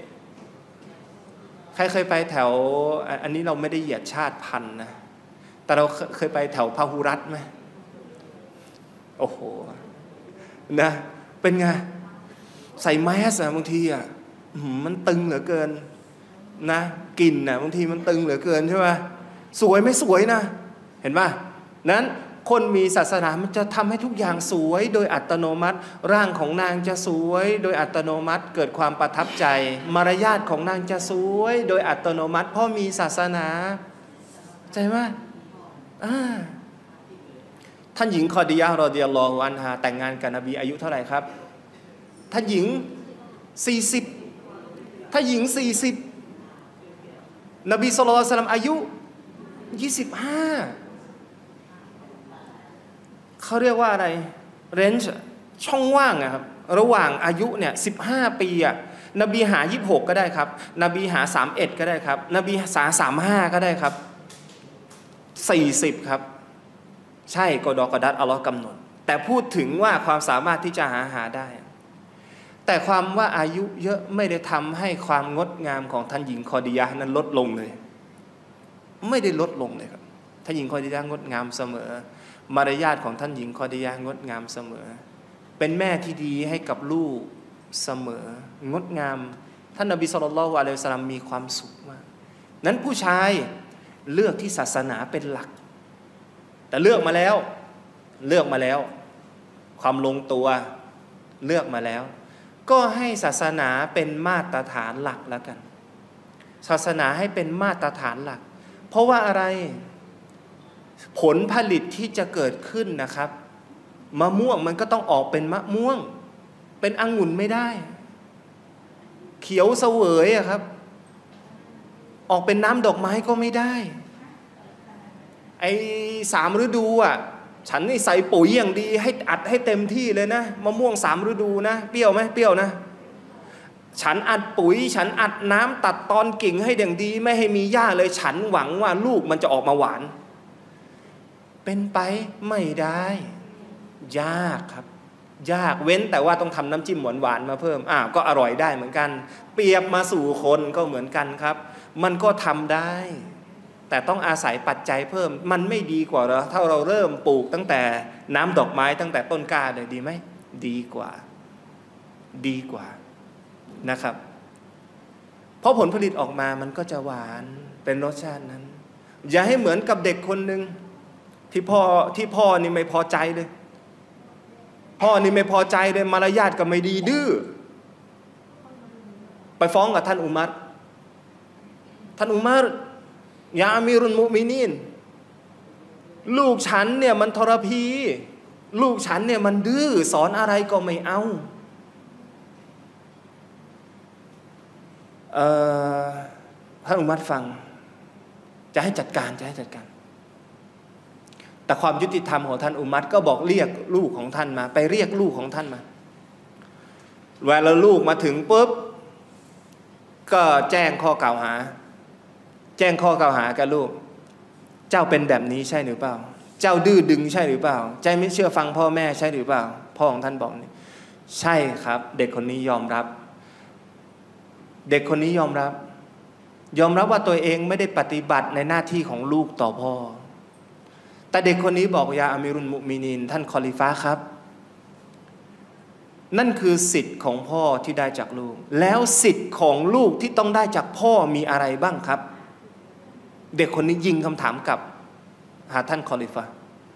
ใครเคยไปแถวอันนี้เราไม่ได้เหยียดชาติพันธุ์นะแต่เราเคยไปแถวพหุรัตน์ไหมโอ้โหนะเป็นไงใส่แมสอะบางทีอะมันตึงเหลือเกินนะกลิ่นอะบางทีมันตึงเหลือเกินใช่ไหมสวยไม่สวยนะเห็นป่ะนั้นคนมีศาสนามันจะทำให้ทุกอย่างสวยโดยอัตโนมัติร่างของนางจะสวยโดยอัตโนมัติเกิดความประทับใจมารยาทของนางจะสวยโดยอัตโนมัติเพราะมีศาสนาใจไหมอ่าท่านหญิงคอดียะห์รอฎิยัลลอฮุอันฮาแต่งงานกับนบีอายุเท่าไหร่ครับท่านหญิงสี่สิบถ้าหญิงสี่สิบนบีศ็อลลัลลอฮุอะลัยฮิวะซัลลัมอายุยี่สิบห้าเขาเรียกว่าอะไรเรนจ์ช่องว่างอะครับระหว่างอายุเนี่ยสิบห้าปีอะนบีหายี่สิบหกก็ได้ครับนบีหาสามสิบเอ็ดก็ได้ครับนบีหาสามสิบห้าก็ได้ครับสี่สิบครับใช่กอดอกอดัดอัลเลาะห์กำหนดแต่พูดถึงว่าความสามารถที่จะหาหาได้แต่ความว่าอายุเยอะไม่ได้ทำให้ความงดงามของท่านหญิงคอดียะห์นั้นลดลงเลยไม่ได้ลดลงเลยครับท่านหญิงคอดียะห์งดงามเสมอมารยาทของท่านหญิงคอดียะห์งดงามเสมอเป็นแม่ที่ดีให้กับลูกเสมองดงามท่านนบีศ็อลลัลลอฮุอะลัยฮิวะซัลลัมมีความสุขมากนั้นผู้ชายเลือกที่ศาสนาเป็นหลักแต่เลือกมาแล้วเลือกมาแล้วความลงตัวเลือกมาแล้วก็ให้ศาสนาเป็นมาตรฐานหลักแล้วกันศาสนาให้เป็นมาตรฐานหลักเพราะว่าอะไรผลผลิตที่จะเกิดขึ้นนะครับมะม่วงมันก็ต้องออกเป็นมะม่วงเป็นองุ่นไม่ได้เขียวเสวยอะครับออกเป็นน้ำดอกไม้ก็ไม่ได้ไอ้สามฤดูอ่ะฉันนี่ใส่ปุ๋ยอย่างดีให้อัดให้เต็มที่เลยนะมะม่วงสามฤดูนะเปรี้ยวไหมเปรี้ยวนะฉันอัดปุ๋ยฉันอัดน้ำตัดตอนกิ่งให้อย่างดีไม่ให้มีหญ้าเลยฉันหวังว่าลูกมันจะออกมาหวานเป็นไปไม่ได้ยากครับยากเว้นแต่ว่าต้องทำน้ำจิ้มหวานๆมาเพิ่มอ่าก็อร่อยได้เหมือนกันเปรียบมาสู่คนก็เหมือนกันครับมันก็ทำได้แต่ต้องอาศัยปัจจัยเพิ่มมันไม่ดีกว่าเหรอถ้าเราเริ่มปลูกตั้งแต่น้ำดอกไม้ตั้งแต่ต้นกล้าเลยดีไหมดีกว่าดีกว่านะครับเพราะผลผลิตออกมามันก็จะหวานเป็นรสชาตินั้นอย่าให้เหมือนกับเด็กคนหนึ่งที่พ่อที่พ่อนี่ไม่พอใจเลยพ่อนี่ไม่พอใจเลยมารยาทก็ไม่ดีดื้อไปฟ้องกับท่านอุมัรท่านอุมัรยาอามีรุลมุมินีนลูกฉันเนี่ยมันทรพีลูกฉันเนี่ยมันดื้อสอนอะไรก็ไม่เอาเอ่อท่านอุมัรฟังจะให้จัดการจะให้จัดการแต่ความยุติธรรมของท่านอุมัรก็บอกเรียกลูกของท่านมาไปเรียกลูกของท่านมาเวลาลูกมาถึงปุ๊บก็แจ้งข้อกล่าวหาแจ้งข้อกล่าวหากับลูกเจ้าเป็นแบบนี้ใช่หรือเปล่าเจ้าดื้อดึงใช่หรือเปล่าใจไม่เชื่อฟังพ่อแม่ใช่หรือเปล่าพ่อของท่านบอกนี่ใช่ครับเด็กคนนี้ยอมรับเด็กคนนี้ยอมรับยอมรับว่าตัวเองไม่ได้ปฏิบัติในหน้าที่ของลูกต่อพ่อแต่เด็กคนนี้บอกยาอามีรุลมุมินีนท่านคอลิฟะครับนั่นคือสิทธิ์ของพ่อที่ได้จากลูกแล้วสิทธิ์ของลูกที่ต้องได้จากพ่อมีอะไรบ้างครับเด็กคนนี้ยิงคำถามกลับหาท่านคอลิฟะ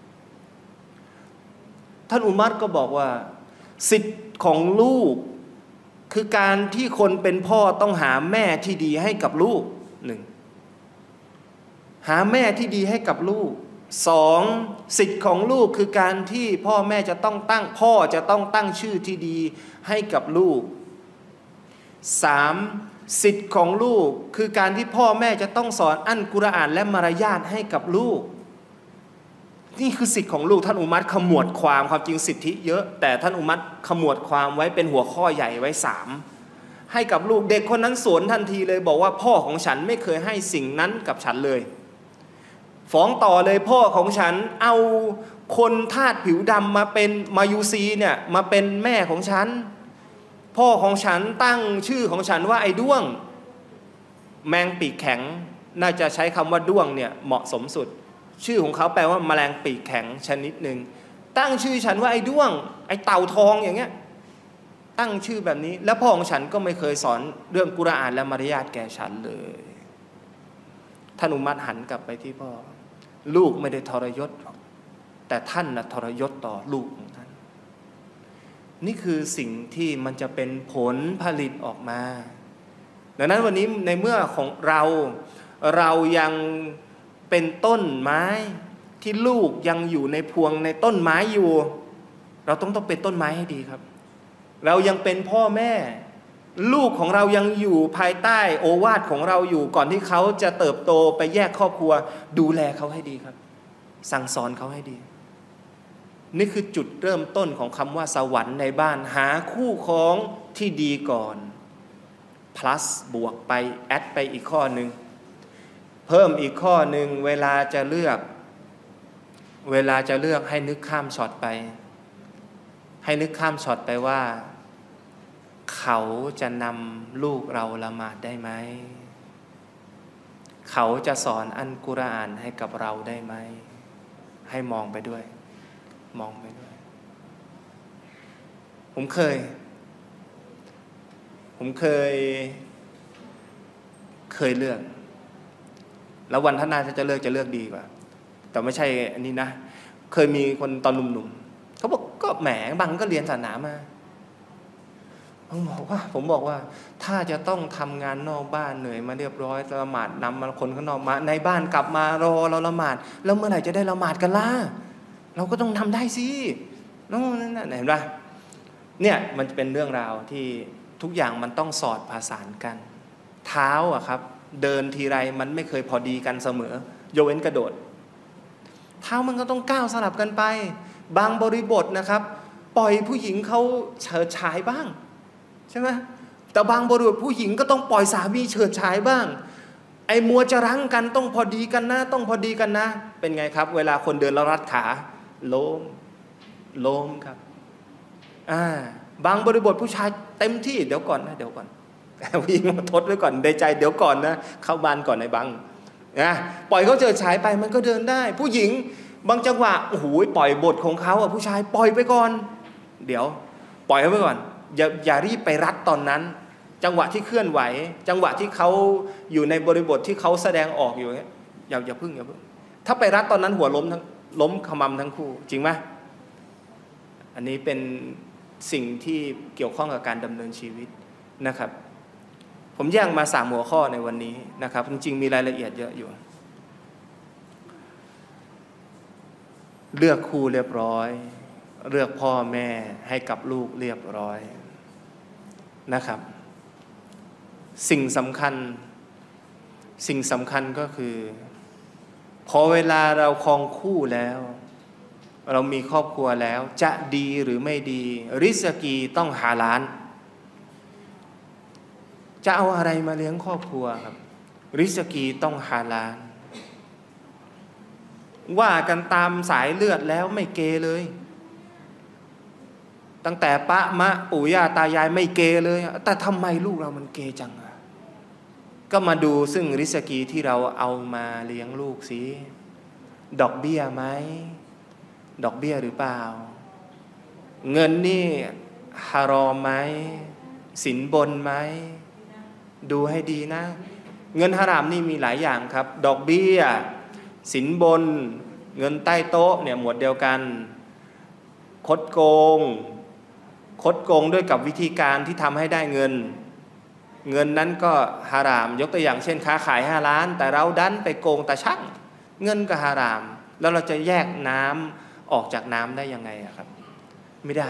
ท่านอุมัรก็บอกว่าสิทธิ์ของลูกคือการที่คนเป็นพ่อต้องหาแม่ที่ดีให้กับลูกหนึ่งหาแม่ที่ดีให้กับลูกสองสิทธิ์ของลูกคือการที่พ่อแม่จะต้องตั้งพ่อจะต้องตั้งชื่อที่ดีให้กับลูกสามสิทธิ์ของลูกคือการที่พ่อแม่จะต้องสอนอัลกุรอานและมารยาทให้กับลูกนี่คือสิทธิ์ของลูกท่านอุมัรขมวดความความจริงสิทธิเยอะแต่ท่านอุมัรขมวดความไว้เป็นหัวข้อใหญ่ไว้สามให้กับลูกเด็กคนนั้นสวนทันทีเลยบอกว่าพ่อของฉันไม่เคยให้สิ่งนั้นกับฉันเลยฟ้องต่อเลยพ่อของฉันเอาคนทาสผิวดำมาเป็นมายูซีเนี่ยมาเป็นแม่ของฉันพ่อของฉันตั้งชื่อของฉันว่าไอ้ด้วงแมงปีกแข็งน่าจะใช้คำว่าด้วงเนี่ยเหมาะสมสุดชื่อของเขาแปลว่าแมลงปีกแข็งชนิดหนึ่งตั้งชื่อฉันว่าไอ้ด้วงไอ้เต่าทองอย่างเงี้ยตั้งชื่อแบบนี้แล้วพ่อของฉันก็ไม่เคยสอนเรื่องกุรอานและมารยาทแก่ฉันเลยท่านอุมัรหันกลับไปที่พ่อลูกไม่ได้ทรยศหรอกแต่ท่านนะทรยศต่อลูกของท่านนี่คือสิ่งที่มันจะเป็นผลผลิตออกมาดังนั้นวันนี้ในเมื่อของเราเรายังเป็นต้นไม้ที่ลูกยังอยู่ในพวงในต้นไม้อยู่เราต้องต้องเป็นต้นไม้ให้ดีครับเรายังเป็นพ่อแม่ลูกของเรายังอยู่ภายใต้โอวาทของเราอยู่ก่อนที่เขาจะเติบโตไปแยกครอบครัวดูแลเขาให้ดีครับสั่งสอนเขาให้ดีนี่คือจุดเริ่มต้นของคำว่าสวรรค์ในบ้านหาคู่ครองที่ดีก่อน plus บวกไปแอดไปอีกข้อหนึ่งเพิ่มอีกข้อหนึ่งเวลาจะเลือกเวลาจะเลือกให้นึกข้ามช็อตไปให้นึกข้ามช็อตไปว่าเขาจะนำลูกเราละหมาดได้ไหมเขาจะสอนอัลกุรอานให้กับเราได้ไหมให้มองไปด้วยมองไปด้วยผมเคยผมเคยเคยเลือกแล้ววันท่านน่าจะเลือกจะเลือกดีกว่าแต่ไม่ใช่อันนี้นะเคยมีคนตอนหนุ่มๆเขาบอกก็แหมบางก็เรียนศาสนามาผมบอกว่าผมบอกว่าถ้าจะต้องทำงานนอกบ้านเหนื่อยมาเรียบร้อยละหมาดนำมาคนข้างนอกมาในบ้านกลับมารอเราละหมาดแล้วเมื่อไหร่จะได้ละหมาดกันล่ะเราก็ต้องทำได้สินั่นเห็นป่ะเนี่ยมันเป็นเรื่องราวที่ทุกอย่างมันต้องสอดผสานกันเท้าอะครับเดินทีไรมันไม่เคยพอดีกันเสมอยกเว้นกระโดดเท้ามันก็ต้องก้าวสลับกันไปบางบริบทนะครับปล่อยผู้หญิงเขาเฉิดฉายบ้างใช่ไหมแต่บางบริบทผู้หญิงก็ต้องปล่อยสามีเฉิดฉายบ้างไอ้มัวจะรั้งกันต้องพอดีกันนะต้องพอดีกันนะเป็นไงครับเวลาคนเดินแล้วรัดขาล้มล้มครับอ่าบางบริบทผู้ชายเต็มที่เดี๋ยวก่อนนะเดี๋ยวก่อนผู้หญิงมาทดไว้ก่อนในใจเดี๋ยวก่อนนะเข้าบ้านก่อนในบังนะปล่อยเขาเจอฉายไปมันก็เดินได้ผู้หญิงบางจังหวะโอ้โหปล่อยบทของเขาอ่ะผู้ชายปล่อยไปก่อนเดี๋ยวปล่อยเขาไปก่อนอย่าอย่ารีบไปรัดตอนนั้นจังหวะที่เคลื่อนไหวจังหวะที่เขาอยู่ในบริบทที่เขาแสดงออกอยู่เนี่ยอย่าอย่าพึ่งอย่าพึ่งถ้าไปรัดตอนนั้นหัวล้มทั้งล้มขมำทั้งคู่จริงไหมอันนี้เป็นสิ่งที่เกี่ยวข้องกับการดำเนินชีวิตนะครับผมแยกมาสามหัวข้อในวันนี้นะครับจริงๆมีรายละเอียดเยอะอยู่เลือกคู่เรียบร้อยเลือกพ่อแม่ให้กับลูกเรียบร้อยนะครับสิ่งสำคัญสิ่งสำคัญก็คือพอเวลาเราครองคู่แล้วเรามีครอบครัวแล้วจะดีหรือไม่ดีริสกีต้องฮาลาลจะเอาอะไรมาเลี้ยงครอบครัวครับริสกีต้องฮาลาลว่ากันตามสายเลือดแล้วไม่เกเลยตั้งแต่ปะมะปู่ย่าตายายไม่เกเลยแต่ทำไมลูกเรามันเกจังก็มาดูซึ่งริสกีที่เราเอามาเลี้ยงลูกสิดอกเบี้ยไหมดอกเบี้ยหรือเปล่าเงินนี่ฮารอมไหมสินบนไหมดูให้ดีนะเงินฮารามนี่มีหลายอย่างครับดอกเบี้ยสินบนเงินใต้โต๊ะเนี่ยหมวดเดียวกันคดโกงคดโกงด้วยกับวิธีการที่ทำให้ได้เงินเงินนั้นก็ฮารามยกตัวอย่างเช่นค้าขายห้าล้านแต่เราดันไปโกงตาช่างเงินก็ฮารามแล้วเราจะแยกน้ำออกจากน้ำได้ยังไงครับไม่ได้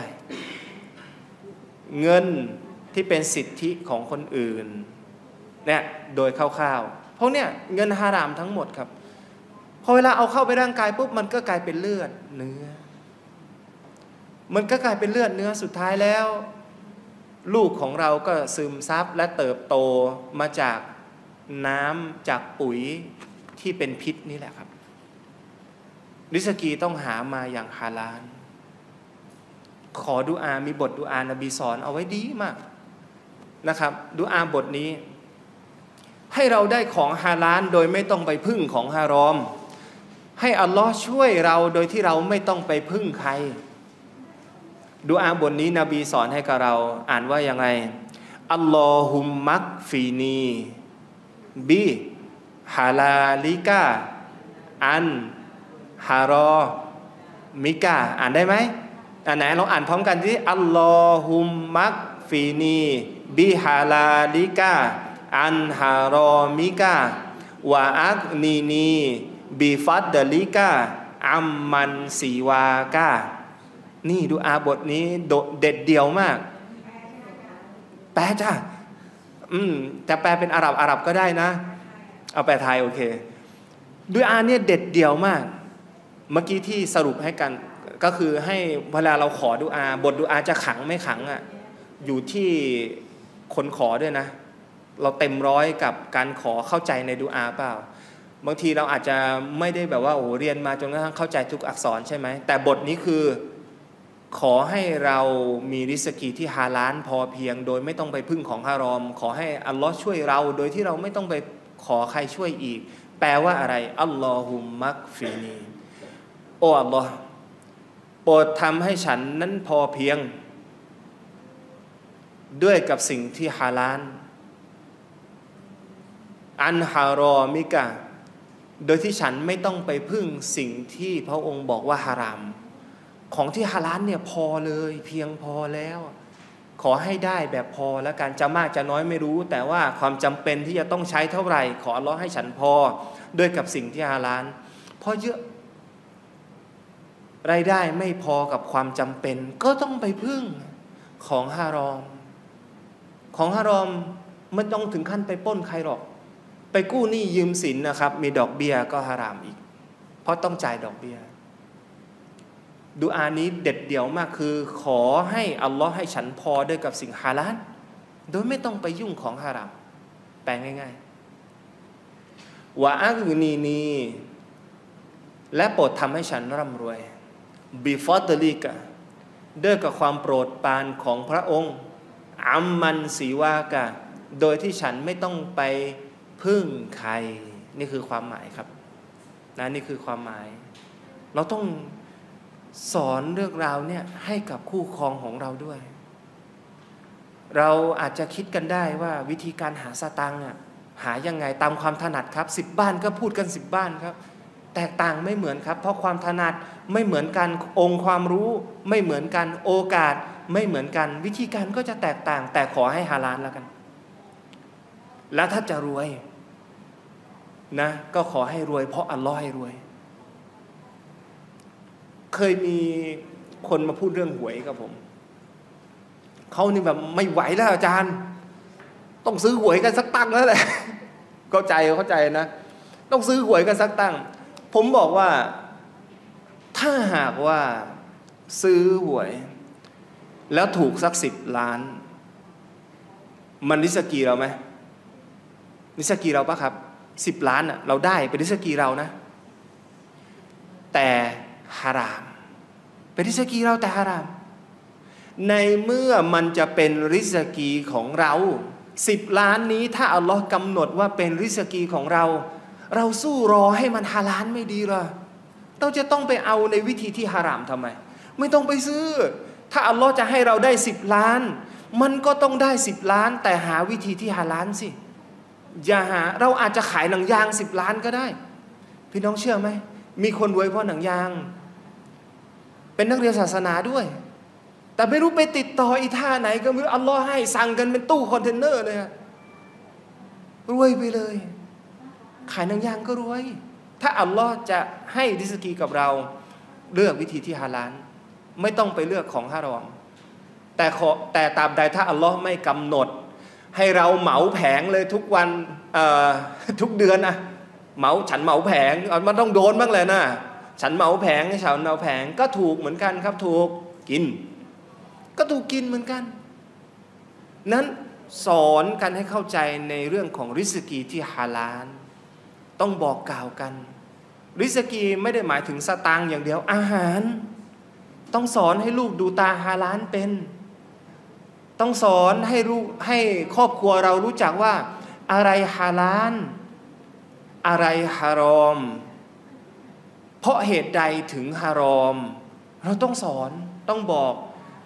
เงินที่เป็นสิทธิของคนอื่นเนี่ยโดยคร่าวๆเพราะเนี่ยเงินฮารามทั้งหมดครับพอเวลาเอาเข้าไปร่างกายปุ๊บมันก็กลายเป็นเลือดเนื้อมันก็กลายเป็นเลือดเนื้อสุดท้ายแล้วลูกของเราก็ซึมซับและเติบโตมาจากน้ำจากปุ๋ยที่เป็นพิษนี่แหละครับริสกีต้องหามาอย่างฮาลาลขอดุอามีบทดุอานบีสอนเอาไว้ดีมากนะครับดุอาบทนี้ให้เราได้ของฮาลาลโดยไม่ต้องไปพึ่งของฮารอมให้อัลลอฮ์ช่วยเราโดยที่เราไม่ต้องไปพึ่งใครดุอาบทนี้นบีสอนให้กับเราอ่านว่ายังไงอัลลอฮุมมักฟีนีบิฮาลาลิกาอันฮารอมิกาอ่านได้ไหมอ่านไหนเราอ่านพร้อมกันที่อัลลอฮุมมักฟีนีบิฮาลาลิกาอันฮารอมิกาวะอักนีนีบิฟัดดลิกาอัมมันสีวากานี่ดูอาบทนี้เด็ดเดี่ยวมากแปลจ้าอืมแต่แปลเป็นอาหรับอาหรับก็ได้นะเอาแปลไทยโอเคดูอาเนี่ยเด็ดเดี่ยวมากเมื่อกี้ที่สรุปให้กันก็คือให้เวลาเราขอดูอาบทดูอาจะขังไม่ขังอ่ะอยู่ที่คนขอด้วยนะเราเต็มร้อยกับการขอเข้าใจในดูอาเปล่าบางทีเราอาจจะไม่ได้แบบว่าโอ้เรียนมาจนกระทั่งเข้าใจทุกอักษรใช่ไหมแต่บทนี้คือขอให้เรามีริสกีที่ฮาลาลพอเพียงโดยไม่ต้องไปพึ่งของฮารอมขอให้อัลลอฮ์ช่วยเราโดยที่เราไม่ต้องไปขอใครช่วยอีกแปลว่าอะไรอัลลอฮุมมักฟีนีโอ้อัลลอฮ์โปรดทำให้ฉันนั้นพอเพียงด้วยกับสิ่งที่ฮาลาลอันฮารอมิกะโดยที่ฉันไม่ต้องไปพึ่งสิ่งที่พระองค์บอกว่าฮารามของที่ฮาลาลเนี่ยพอเลยเพียงพอแล้วขอให้ได้แบบพอแล้วกันจะมากจะน้อยไม่รู้แต่ว่าความจำเป็นที่จะต้องใช้เท่าไหร่ขออัลเลาะห์ให้ฉันพอด้วยกับสิ่งที่ฮาลาลพอเยอะรายได้ไม่พอกับความจำเป็นก็ต้องไปพึ่งของฮารอมของฮารอมไม่ต้องถึงขั้นไปปล้นใครหรอกไปกู้หนี้ยืมสินนะครับมีดอกเบี้ยก็ฮารามอีกเพราะต้องจ่ายดอกเบี้ยดุอานี้เด็ดเดี่ยวมากคือขอให้อัลลอฮ์ให้ฉันพอด้วยกับสิ่งฮาลาลโดยไม่ต้องไปยุ่งของฮารามแปลง่ายๆวะอักนีนีและโปรดทำให้ฉันร่ำรวยบิฟอตลิกะด้วยกับความโปรดปรานของพระองค์อัมมันสีวากะโดยที่ฉันไม่ต้องไปพึ่งใครนี่คือความหมายครับนะนี่คือความหมายเราต้องสอนเรื่องราวเนี่ยให้กับคู่ครองของเราด้วยเราอาจจะคิดกันได้ว่าวิธีการหาสตางค์อ่ะหายังไงตามความถนัดครับสิบบ้านก็พูดกันสิบบ้านครับแตกต่างไม่เหมือนครับเพราะความถนัดไม่เหมือนกันองค์ความรู้ไม่เหมือนกันโอกาสไม่เหมือนกันวิธีการก็จะแตกต่างแต่ขอให้ฮาลาลแล้วกันแล้วถ้าจะรวยนะก็ขอให้รวยเพราะอัลลอฮ์ให้รวยเคยมีคนมาพูดเรื่องหวยกับผมเขานี่แบบไม่ไหวแล้วอาจารย์ต้องซื้อหวยกันสักตั้งแล้วแหละเข้าใจเข้าใจนะต้องซื้อหวยกันสักตั้งผมบอกว่าถ้าหากว่าซื้อหวยแล้วถูกสักสิบล้านมันริสกีเราไหมริสกีเราปะครับสิบล้านอ่ะเราได้เป็นริสกีเรานะแต่ฮารามเป็นริสกีเราแต่ฮารามในเมื่อมันจะเป็นริสกีของเราสิบล้านนี้ถ้าอัลลอฮ์กำหนดว่าเป็นริสกีของเราเราสู้รอให้มันฮาลาลไม่ดีหรอเราจะต้องไปเอาในวิธีที่ฮารามทำไมไม่ต้องไปซื้อถ้าอัลลอฮ์จะให้เราได้สิบล้านมันก็ต้องได้สิบล้านแต่หาวิธีที่ฮาลาลสิอย่าหาเราอาจจะขายหนังยางสิบล้านก็ได้พี่น้องเชื่อไหมมีคนรวยเพราะหนังยางเป็นนักเรียนศาสนาด้วยแต่ไม่รู้ไปติดต่ออีท่าไหนก็ไม่รู้อัลลอฮ์ให้สั่งกันเป็นตู้คอนเทนเนอร์เลยรวยไปเลยขายหนังยางก็รวยถ้าอัลลอฮ์จะให้ริสกีกับเราเลือกวิธีที่ฮาลาลไม่ต้องไปเลือกของฮารอมแต่ขอแต่ตราบใดถ้าอัลลอฮ์ไม่กำหนดให้เราเหมาแผงเลยทุกวันทุกเดือนนะเหมาฉันเหมาแผงมันต้องโดนบ้างเลยนะฉันเหมาแผงให้ฉันเหมาแผงก็ถูกเหมือนกันครับถูกกินก็ถูกกินเหมือนกันนั้นสอนกันให้เข้าใจในเรื่องของริสกีที่ฮาลาลต้องบอกกล่าวกันริสกีไม่ได้หมายถึงสตางค์อย่างเดียวอาหารต้องสอนให้ลูกดูตาฮาลาลเป็นต้องสอนให้รู้ให้ครอบครัวเรารู้จักว่าอะไรฮาลาลอะไรฮารอมเพราะเหตุใดถึงฮารอมเราต้องสอนต้องบอก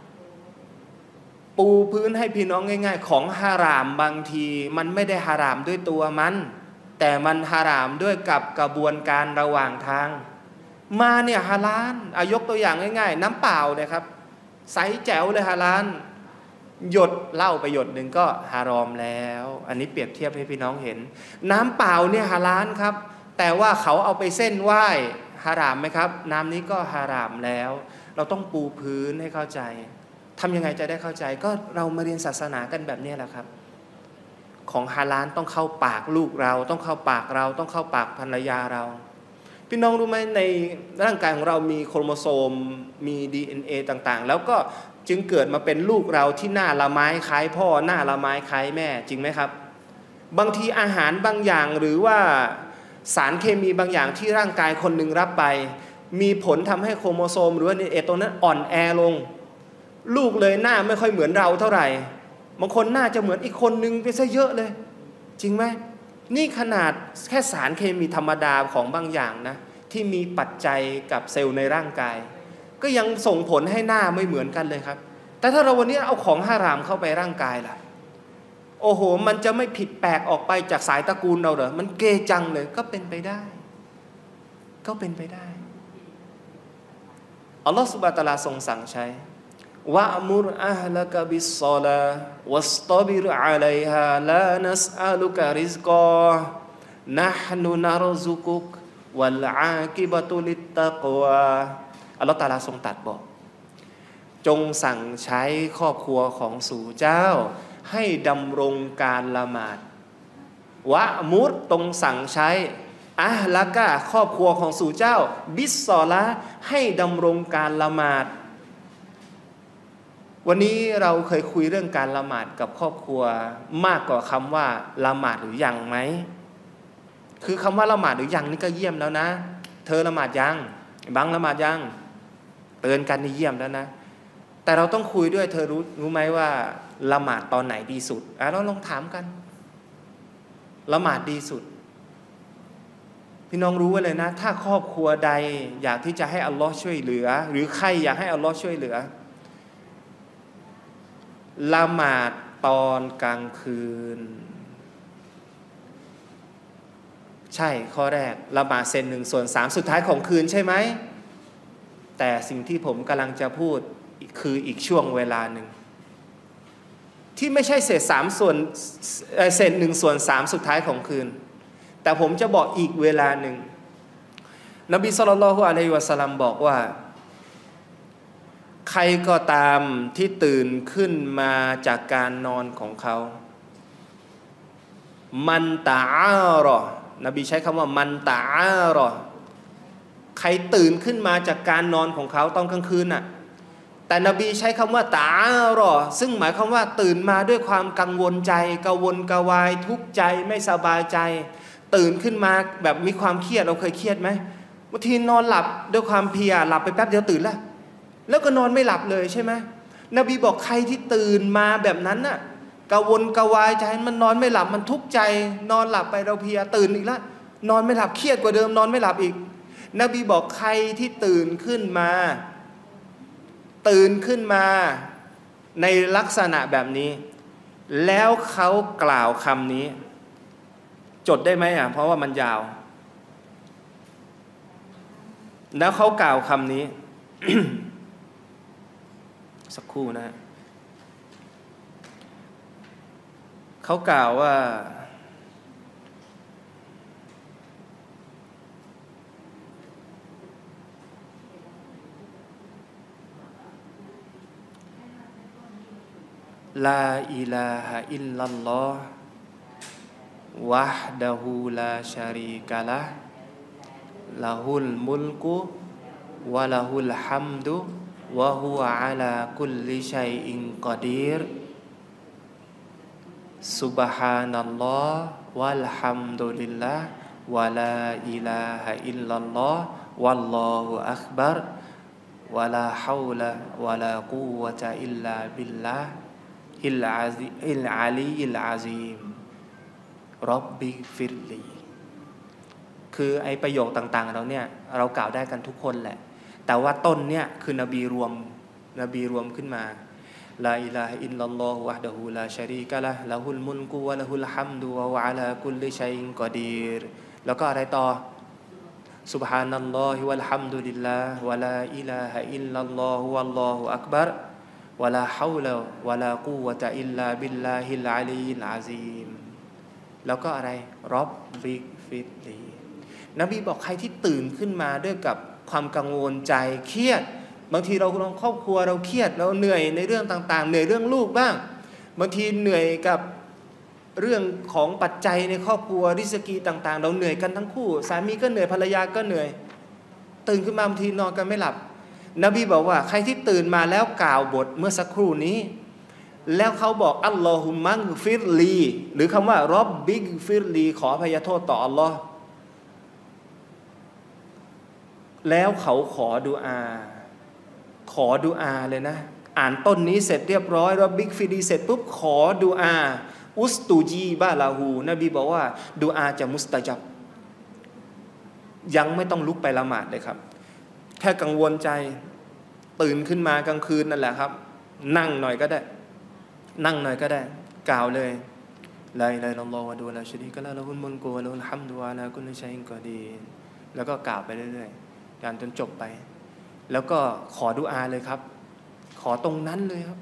ปูพื้นให้พี่น้องง่ายๆของฮารามบางทีมันไม่ได้ฮารามด้วยตัวมันแต่มันฮารามด้วยกับกระบวนการระหว่างทางมาเนี่ยฮาลาลอายกตัวอย่างง่ายๆน้ำเปล่าเนี่ยครับใสแจ๋วเลยฮาลาลหยดเหล้าไปหยดหนึ่งก็ฮารอมแล้วอันนี้เปรียบเทียบให้พี่น้องเห็นน้ำเปล่าเนี่ยฮาลาลครับแต่ว่าเขาเอาไปเส้นไหว้ฮารามไหมครับน้ำนี้ก็ฮารามแล้วเราต้องปูพื้นให้เข้าใจทำยังไงจะได้เข้าใจก็เรามาเรียนศาสนากันแบบนี้แหละครับของฮาลาลต้องเข้าปากลูกเราต้องเข้าปากเราต้องเข้าปากภรรยาเราพี่น้องรู้ไหมในร่างกายของเรามีโครโมโซมมี ดี เอ็น เอ ต่างๆแล้วก็จึงเกิดมาเป็นลูกเราที่หน้าละไม้คล้ายพ่อหน้าละไม้คล้ายแม่จริงไหมครับบางทีอาหารบางอย่างหรือว่าสารเคมีบางอย่างที่ร่างกายคนหนึ่งรับไปมีผลทำให้โครโมโซมหรือว่า ดี เอ็น เอ ตรงนั้นอ่อนแอลงลูกเลยหน้าไม่ค่อยเหมือนเราเท่าไหร่บางคนน่าจะเหมือนอีกคนนึงไปซะเยอะเลยจริงไหมนี่ขนาดแค่สารเคมีธรรมดาของบางอย่างนะที่มีปัจจัยกับเซลล์ในร่างกายก็ยังส่งผลให้หน้าไม่เหมือนกันเลยครับแต่ถ้าเราวันนี้เอาของฮารามเข้าไปร่างกายล่ะโอ้โหมันจะไม่ผิดแปลกออกไปจากสายตระกูลเราเหรอมันเกจังเลยก็เป็นไปได้ก็เป็นไปได้อัลลอฮฺซุบฮานะฮูวะตะอาลาทรงสั่งใช้วะมุรอะฮละกะบิศศอลาวัสตอบิรอะลัยฮาลานัสอะลุกะริซกอนะห์นุนัรซุกุกวัลอากิบะตุลิตตักวาอัลลอฮฺตะอาลาทรงตรัสบอกจงสั่งใช้ครอบครัวของสู่เจ้าให้ดำรงการละหมาดวะมุรตรงสั่งใช้อะฮละกะครอบครัวของสู่เจ้าบิศศอลาให้ดำรงการละหมาดวันนี้เราเคยคุยเรื่องการละหมาดกับครอบครัวมากกว่าคำว่าละหมาดหรือยังไหมคือคำว่าละหมาดหรือยังนี่ก็เยี่ยมแล้วนะเธอละหมาดยังบังละหมาดยังเตือนกันนี่เยี่ยมแล้วนะแต่เราต้องคุยด้วยเธอรู้รู้ไหมว่าละหมาดตอนไหนดีสุดอ่ะเราลองถามกันละหมาดดีสุดพี่น้องรู้ไว้เลยนะถ้าครอบครัวใดอยากที่จะให้อัลลอฮ์ช่วยเหลือหรือใครอยากให้อัลลอฮ์ช่วยเหลือละหมาดตอนกลางคืนใช่ข้อแรกละหมาดเซนหนึ่งส่วนสามสุดท้ายของคืนใช่ไหมแต่สิ่งที่ผมกำลังจะพูดคืออีกช่วงเวลาหนึ่งที่ไม่ใช่เศษสามส่วนเศษหนึ่งส่วนสามสุดท้ายของคืนแต่ผมจะบอกอีกเวลาหนึ่งนบีศ็อลลัลลอฮุอะลัยฮิวะซัลลัมบอกว่าใครก็ตามที่ตื่นขึ้นมาจากการนอนของเขามันตะอารอนบีใช้คำว่ามันตะอารอใครตื่นขึ้นมาจากการนอนของเขาตอนกลางคืนน่ะแต่นบีใช้คำว่าตะอารอซึ่งหมายความว่าตื่นมาด้วยความกังวลใจกังวลกวายทุกข์ใจไม่สบายใจตื่นขึ้นมาแบบมีความเครียดเราเคยเครียดไหมบางทีนอนหลับด้วยความเพลียหลับไปแป๊บเดียวตื่นแล้วแล้วก็นอนไม่หลับเลยใช่ไหมนบีบอกใครที่ตื่นมาแบบนั้นน่ะกังวลกวายใจมันนอนไม่หลับมันทุกข์ใจนอนหลับไปเราเพลียตื่นอีกแล้วนอนไม่หลับเครียดกว่าเดิมนอนไม่หลับอีกนบีบอกใครที่ตื่นขึ้นมาตื่นขึ้นมาในลักษณะแบบนี้แล้วเขากล่าวคำนี้จดได้ไหมอ่ะเพราะว่ามันยาวแล้วเขากล่าวคำนี้ สักครู่นะฮะเขากล่าวว่าลาอิลาฮะอิลลัลลอฮ์วะห์ดะฮูลาชะรีกะละห์ละฮุลมุลกุวะละฮุลฮัมดุวะฮุวะอะลากุลลิชัยอินกอดีรซุบฮานัลลอฮ์วัลฮัมดุลิลลาห์วะลาอิลาฮะอิลลัลลอฮ์วัลลอฮุอักบัรวะลาฮาวละวะลากุวะตะอิลลาบิลลาห์อิลอาซิอิลอาลีอิลอาซีมร็อบบิฟิรลีคือไอประโยคต่างๆเราเนี่ยเรากล่าวได้กันทุกคนแหละแต่ว่าต้นเนี่ยคือนบีรวมนบีรวมขึ้นมาลาอิลาฮะอิลลัลลอฮุวะฮ์ดะฮูลาชะรีกะละห์ละฮุลมุลกุวะละฮุลฮัมดุวะฮุอะลากุลลิชัยอินกอดีรแล้วก็อะไรต่อซุบฮานัลลอฮิวัลฮัมดุลิลลาห์วะลาอิลาฮะอิลลัลลอฮุวัลลอฮุอักบัรวะลาฮาวละวะลากุวะตะอิลลาบิลลาฮิลอาลีลอาซีมแล้วก็อะไรร็อบบิฟิรลีนบีบอกใครที่ตื่นขึ้นมาด้วยกับความกังวลใจเครียดบางทีเราลองครอบครัวเราเครียดเราเหนื่อยในเรื่องต่างๆเหนื่อยเรื่องลูกบ้างบางทีเหนื่อยกับเรื่องของปัจจัยในครอบครัวริสกีต่างๆเราเหนื่อยกันทั้งคู่สามีก็เหนื่อยภรรยาก็เหนื่อยตื่นขึ้นมาบางทีนอนกันไม่หลับนบีบอกว่าใครที่ตื่นมาแล้วกล่าวบทเมื่อสักครู่นี้แล้วเขาบอกอัลลอฮุมักฟิรลีหรือคำว่าร็อบบิกฟิรลีขออภัยโทษต่ออัลลอฮ์แล้วเขาขอดุอาขอดุอาเลยนะอ่านต้นนี้เสร็จเรียบร้อยร็อบบิกฟิรลีเสร็จปุ๊บขอดุอาอุสตูจีบาลาหูนบีบอกว่าดุอาจะมุสตะจับยังไม่ต้องลุกไปละหมาดเลยครับแค่กังวลใจตื่นขึ้นมากลางคืนนั่นแหละครับนั่งหน่อยก็ได้นั่งหน่อยก็ได้กล่าวเลยลาอิลาฮะอิลลัลลอฮุวะฮ์ดะฮูลาชะรีกะละห์ละฮุลมุลกุวะละฮุลฮัมดุวะอะลากุลลิชัยอินกอดีรแล้วก็กล่าวไปเรื่อยๆการจนจบไปแล้วก็ขอดุอาเลยครับขอตรงนั้นเลยครับ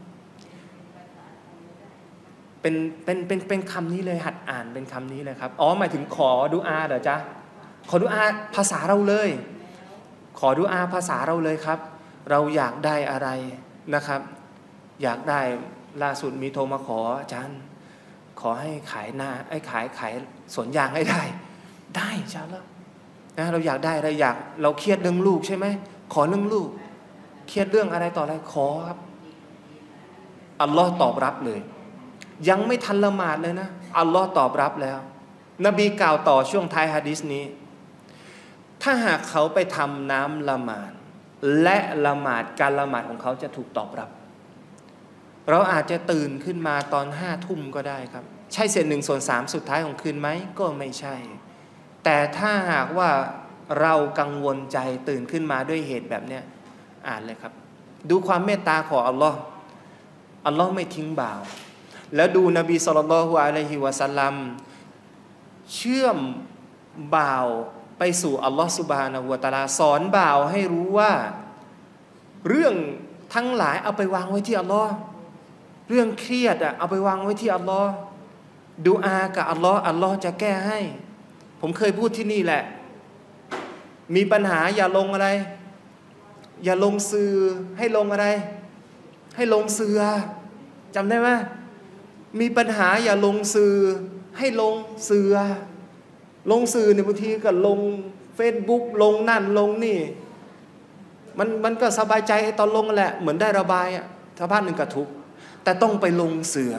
เป็นเป็นเป็นเป็นคำนี้เลยหัดอ่านเป็นคำนี้เลยครับอ๋อหมายถึงขอดุอาเหรอจ๊ะขอดุอาภาษาเราเลยขอดุอาภาษาเราเลยครับเราอยากได้อะไรนะครับอยากได้ล่าสุดมีโทรมาขออาจารย์ขอให้ขายนาไอ้ขายขายสวนยางให้ได้ได้ใช่แล้วนะเราอยากได้อะไรอยากเราเครียดเรื่องลูกใช่ไหมขอเรื่องลูกเครียดเรื่องอะไรต่ออะไรขอครับอัลลอฮ์ตอบรับเลยยังไม่ทันละหมาดเลยนะอัลลอฮ์ตอบรับแล้วนบีกล่าวต่อช่วงท้ายหะดีษนี้ถ้าหากเขาไปทำน้ำละหมาดและละหมาดการละหมาดของเขาจะถูกตอบรับเราอาจจะตื่นขึ้นมาตอนห้าทุ่มก็ได้ครับใช่เศษหนึ่งส่วนสามสุดท้ายของคืนไหมก็ไม่ใช่แต่ถ้าหากว่าเรากังวลใจตื่นขึ้นมาด้วยเหตุแบบเนี้ยอ่านเลยครับดูความเมตตาของอัลลอฮ์อัลลอฮ์ไม่ทิ้งบ่าวแล้วดูนบีศ็อลลัลลอฮุอะลัยฮิวะซัลลัมเชื่อมบ่าวไปสู่อัลลอฮ์ซุบฮานะฮูวะตะอาลาสอนบ่าวให้รู้ว่าเรื่องทั้งหลายเอาไปวางไว้ที่อัลลอฮ์เรื่องเครียดอ่ะเอาไปวางไว้ที่อัลลอฮ์ดูอากับอัลลอฮ์อัลลอฮ์จะแก้ให้ผมเคยพูดที่นี่แหละมีปัญหาอย่าลงอะไรอย่าลงสื่อให้ลงอะไรให้ลงเสือจำได้ไหมมีปัญหาอย่าลงสื่อให้ลงเสือลงสื่อเนี่ยบางทีก็ลงเฟซบุ๊กลงนั่นลงนี่มันมันก็สบายใจตอนลงแหละเหมือนได้ระบายอ่ะถ้าบ้านหนึ่งก็ทุกข์แต่ต้องไปลงเสือ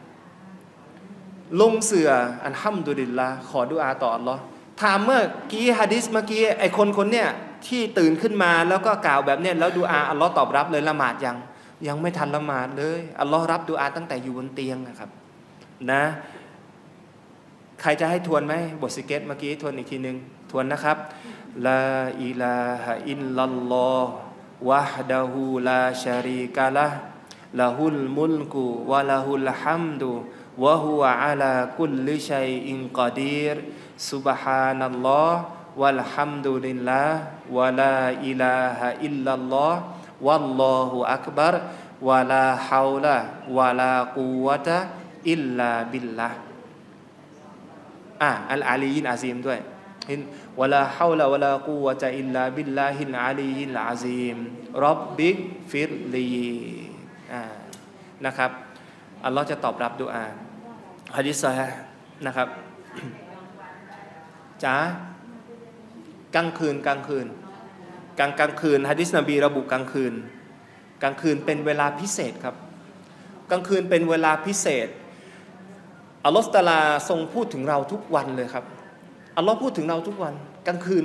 ลงเสืออัลฮัมดุลิลละขอดุอาต่ออัลลอฮ์ถามเมื่อกี้ฮะดิษเมื่อกี้ไอคนคนเนี้ยที่ตื่นขึ้นมาแล้วก็กล่าวแบบเนี้ยแล้วดุอาอัลลอฮ์ตอบรับเลยละหมาดยังยังไม่ทันละหมาดเลยอัลลอฮ์รับดุอาตั้งแต่อยู่บนเตียงนะครับนะใครจะให้ทวนไหมบทสิกเกตเมื่อกี้ทวนอีกทีหนึ่งทวนนะครับลาอิลาฮะอิลลัลลอฮ์วะฮดะฮูลาชะรีกะละห์ละฮุลมุลกุวะละฮุลฮัมดุวะฮุวะอะลากุลลิชัยอินกอดีรซุบฮานัลลอฮ์วัลฮัมดุลิลลาห์วะลาอิลาฮะอิลลัลลอฮ์วัลลอฮุอักบัรวะลาฮาวละวะลากุวะตะอิลลาบิลลาห์อ่ะอัลอาลียินอาซีมด้วยวะลาฮาวละวะลากุวะตะอิลลาบิลลาฮิลอาลียิลอาซีมร็อบบิกฟิรลีอ่านะครับอัลลอฮ์จะตอบรับดุอาหะดีษซอฮีฮ์นะครับจ้ากลางคืนกลางคืนกลางกลางคืนหะดีษนบีระบุกลางคืนกลางคืนเป็นเวลาพิเศษครับกลางคืนเป็นเวลาพิเศษอัลลอฮฺตะอาลาทรงพูดถึงเราทุกวันเลยครับอัลลอฮ์พูดถึงเราทุกวันกลางคืน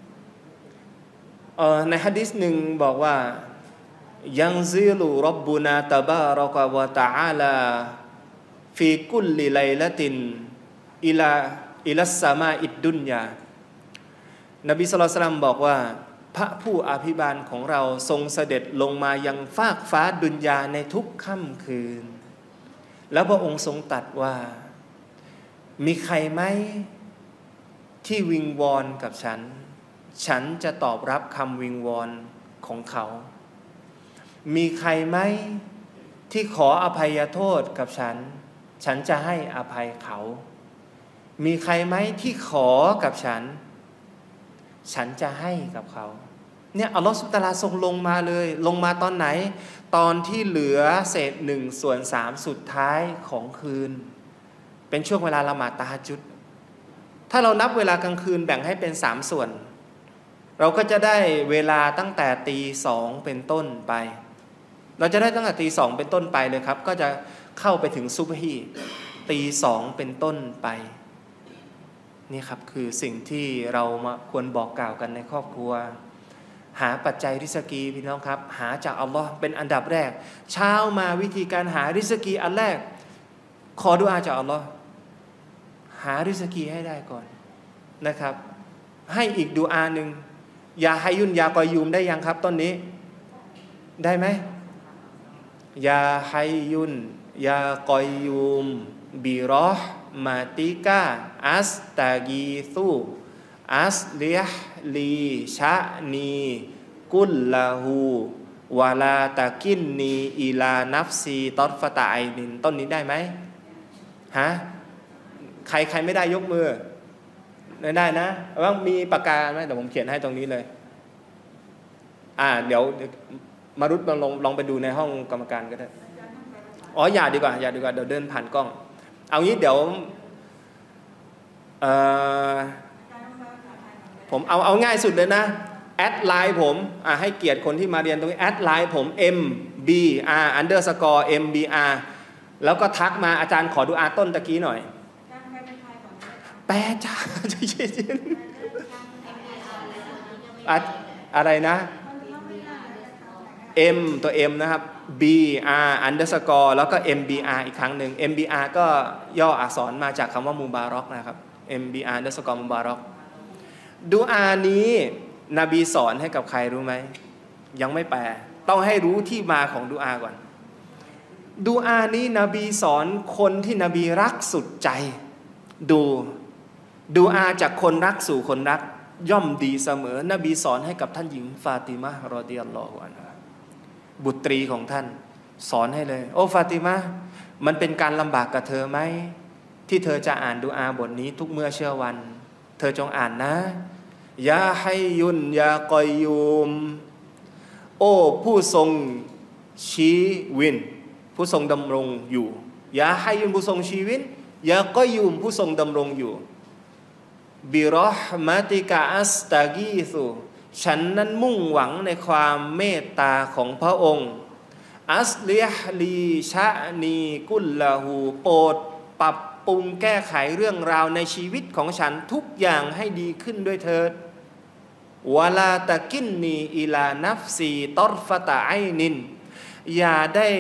เอ่อในหะดีษหนึ่งบอกว่ายังซิลุร็อบบุนาตะบารอกะวะตะอาลาฟีกุลลิไลละตินอิลาอิลัสสมาอิดดุนยานบีศ็อลลัลลอฮุอะลัยฮิวะซัลลัมบอกว่าพระผู้อภิบาลของเราทรงเสด็จลงมายังฟากฟ้าดุนยาในทุกค่ำคืนแล้วพระองค์ทรงตรัสว่ามีใครไหมที่วิงวอนกับฉันฉันจะตอบรับคำวิงวอนของเขามีใครไหมที่ขออภัยโทษกับฉันฉันจะให้อภัยเขามีใครไหมที่ขอกับฉันฉันจะให้กับเขาเนี่ยอัลลอฮฺซุบฮานะฮูวะตะอาลาทรงลงมาเลยลงมาตอนไหนตอนที่เหลือเศษหนึ่งส่วนสามสุดท้ายของคืนเป็นช่วงเวลาละหมาดตะฮัจญุดถ้าเรานับเวลากลางคืนแบ่งให้เป็นสามส่วนเราก็จะได้เวลาตั้งแต่ตีสองเป็นต้นไปเราจะได้ตั้งแต่ตีสองเป็นต้นไปเลยครับก็จะเข้าไปถึงซุบฮีตีสองเป็นต้นไปนี่ครับคือสิ่งที่เรามาควรบอกกล่าวกันในครอบครัวหาปัจจัยริสกีพี่น้องครับหาจากอัลลอฮ์เป็นอันดับแรกเช้ามาวิธีการหาริสกีอันแรกขอดุอาจากอัลลอฮ์หาริสกีให้ได้ก่อนนะครับให้อีกดุอาหนึ่งยาฮัยยุนยากอยยูมได้ยังครับต้นนี้ได้ไหมยาฮัยยุนยากอยยูมบิรอห์มาติกาอัสตากีซูอัสลิฮลีชะนีกุลลาหูวาลาตะกินนีอิลานัฟซีตอดฟะตะไอนินต้นนี้ได้ไหมฮะใครใครไม่ได้ยกมือได้ได้นะว่ามีปากกาไหมเดี๋ยวผมเขียนให้ตรงนี้เลยอ่าเดี๋ยวมารุดลองลองไปดูในห้องกรรมการก็ได้อ๋ออย่าดีกว่าอย่าดีกว่าเดี๋ยวเดินผ่านกล้องเอางี้เดี๋ยวเอ่อผมเอาเอาง่ายสุดเลยนะแอดไลน์ผมอ่ะให้เกียรติคนที่มาเรียนตรงนี้แอดไลน์ผม M B R underscore M B R แล้วก็ทักมาอาจารย์ขอดูอาต้นตะกี้หน่อยแปลจ้าเย็นๆอะไรนะ M ตัว M นะครับ B R underscore แล้วก็ M B R อีกครั้งหนึ่ง M B R ก็ย่ออักษรมาจากคำว่ามูบารอกนะครับ M B R underscore มูบารอกดุอานี้นบีสอนให้กับใครรู้ไหมยังไม่แปลต้องให้รู้ที่มาของดุอาก่อนดุอานี้นบีสอนคนที่นบีรักสุดใจดูดุอาจากคนรักสู่คนรักย่อมดีเสมอนบีสอนให้กับท่านหญิงฟาติมะห์รอฎิยัลลอฮุอันฮาบุตรีของท่านสอนให้เลยโอ้ฟาติมะห์มันเป็นการลำบากกับเธอไหมที่เธอจะอ่านดุอาบทนี้ทุกเมื่อเช้าวันเธอจงอ่านนะยาฮัยยุนยากอยยุมโอ้ผู้ทรงชีวินผู้ทรงดำรงอยู่ยาฮัยยุนผู้ทรงชีวินยากอยยุมผู้ทรงดำรงอยู่บิรอห์มะติกะอัสตากีซุฉันนั้นมุ่งหวังในความเมตตาของพระองค์อัสลิฮลีชะนีกุลละหูโปรดปรับปรุงแก้ไขเรื่องราวในชีวิตของฉันทุกอย่างให้ดีขึ้นด้วยเถิดวะลาตะกินนีอิลานัฟซีตอรฟะตะไอนินอย่าได้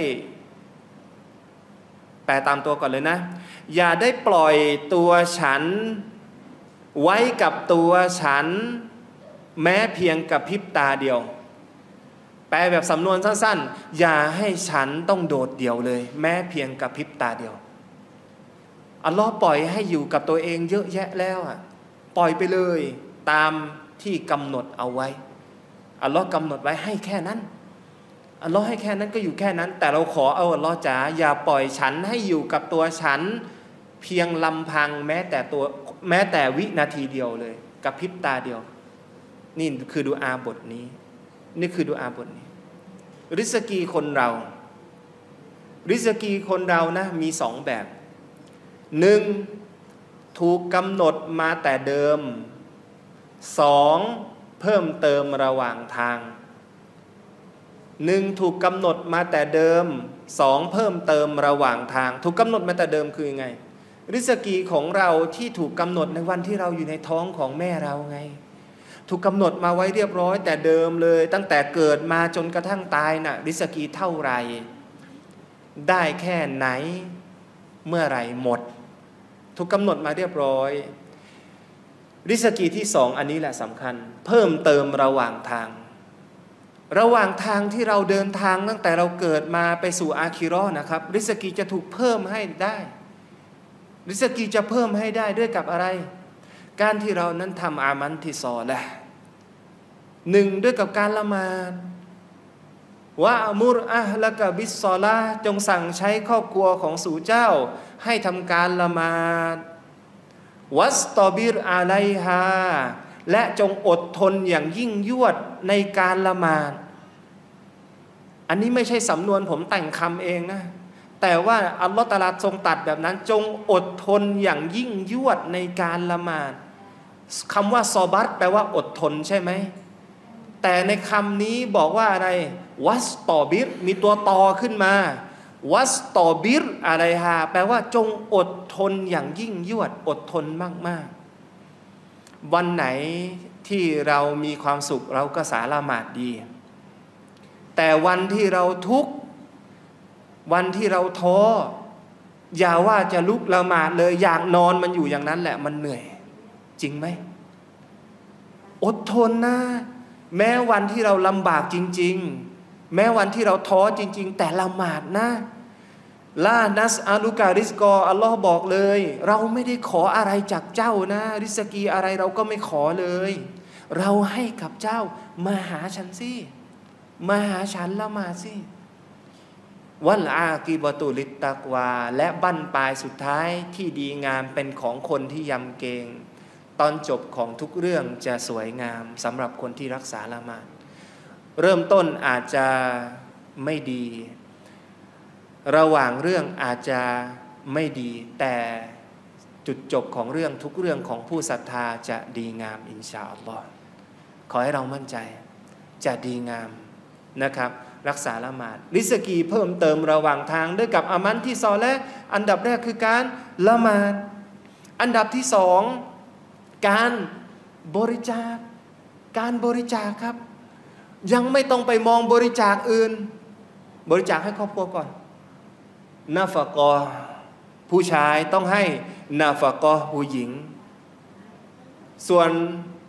แปลตามตัวก่อนเลยนะอย่าได้ปล่อยตัวฉันไว้กับตัวฉันแม้เพียงกับพริบตาเดียวแปลแบบสำนวนสั้นๆอย่าให้ฉันต้องโดดเดี่ยวเลยแม้เพียงกับพริบตาเดียวอัลลอฮ์ปล่อยให้อยู่กับตัวเองเยอะแยะแล้วอ่ะปล่อยไปเลยตามที่กำหนดเอาไว้อัลลอฮ์กำหนดไว้ให้แค่นั้นอัลลอฮ์ให้แค่นั้นก็อยู่แค่นั้นแต่เราขอเอาอัลลอฮ์จ๋าอย่าปล่อยฉันให้อยู่กับตัวฉันเพียงลำพังแม้แต่ตัวแม้แต่วินาทีเดียวเลยกับพริบตาเดียวนี่คือดุอาบทนี้นี่คือดุอาบทนี้ริสกีคนเราริสกีคนเรานะมีสองแบบหนึ่งถูกกำหนดมาแต่เดิมสองเพิ่มเติมระหว่างทางหนึ่งถูกกำหนดมาแต่เดิมสองเพิ่มเติมระหว่างทางถูกกำหนดมาแต่เดิมคือยังไงริสกีของเราที่ถูกกำหนดในวันที่เราอยู่ในท้องของแม่เราไงถูกกำหนดมาไว้เรียบร้อยแต่เดิมเลยตั้งแต่เกิดมาจนกระทั่งตายน่ะริสกีเท่าไหร่ได้แค่ไหนเมื่อไหร่หมดถูกกำหนดมาเรียบร้อยริสกีที่สองอันนี้แหละสำคัญเพิ่มเติมระหว่างทางระหว่างทางที่เราเดินทางตั้งแต่เราเกิดมาไปสู่อาคิเราะห์นะครับริสกีจะถูกเพิ่มให้ได้ริสกีจะเพิ่มให้ได้ด้วยกับอะไรการที่เรานั้นทำอามันที่ซอละห์หนึ่งด้วยกับการละหมาดวะอมุรอะห์ละกะบิศศอลาห์จงสั่งใช้ครอบครัวของสู่เจ้าให้ทำการละหมาดวัสตอบิรอะลัยฮาและจงอดทนอย่างยิ่งยวดในการละหมาดอันนี้ไม่ใช่สำนวนผมแต่งคำเองนะแต่ว่าอัลลอฮฺตะอาลาทรงตัดแบบนั้นจงอดทนอย่างยิ่งยวดในการละหมาดคำว่าซอบัตแปลว่าอดทนใช่ไหมแต่ในคำนี้บอกว่าอะไรวัสตอบิรมีตัวตอขึ้นมาวัสตอบิรอะไรฮะแปลว่าจงอดทนอย่างยิ่งยวดอดทนมากๆวันไหนที่เรามีความสุขเราก็สาละหมาดดีแต่วันที่เราทุกข์วันที่เราท้ออย่าว่าจะลุกละหมาดเลยอยากนอนมันอยู่อย่างนั้นแหละมันเหนื่อยจริงไหมอดทนนะแม้วันที่เราลำบากจริงๆแม้วันที่เราท้อจริงๆแต่ละหมาดนะลานัสอาลุการิสกออัลลอฮ์บอกเลยเราไม่ได้ขออะไรจากเจ้านะริสกีอะไรเราก็ไม่ขอเลยเราให้กับเจ้ามาหาฉันสิมาหาฉันละหมาดสิวัลอากีบะตุลิตตักวาและบั้นปลายสุดท้ายที่ดีงามเป็นของคนที่ยำเกรงตอนจบของทุกเรื่องจะสวยงามสำหรับคนที่รักษาละหมาดเริ่มต้นอาจจะไม่ดีระหว่างเรื่องอาจจะไม่ดีแต่จุดจบของเรื่องทุกเรื่องของผู้ศรัทธาจะดีงามอินชาอัลลอฮ์ขอให้เรามั่นใจจะดีงามนะครับรักษาละหมาดริสกีเพิ่มเติมระหว่างทางด้วยกับอามันที่ซอและอันดับแรกคือการละหมาดอันดับที่สองการบริจาคการบริจาคครับยังไม่ต้องไปมองบริจาคอื่นบริจาคให้ครอบครัวก่อนนาฟะกอผู้ชายต้องให้นาฟะกอผู้หญิงส่วน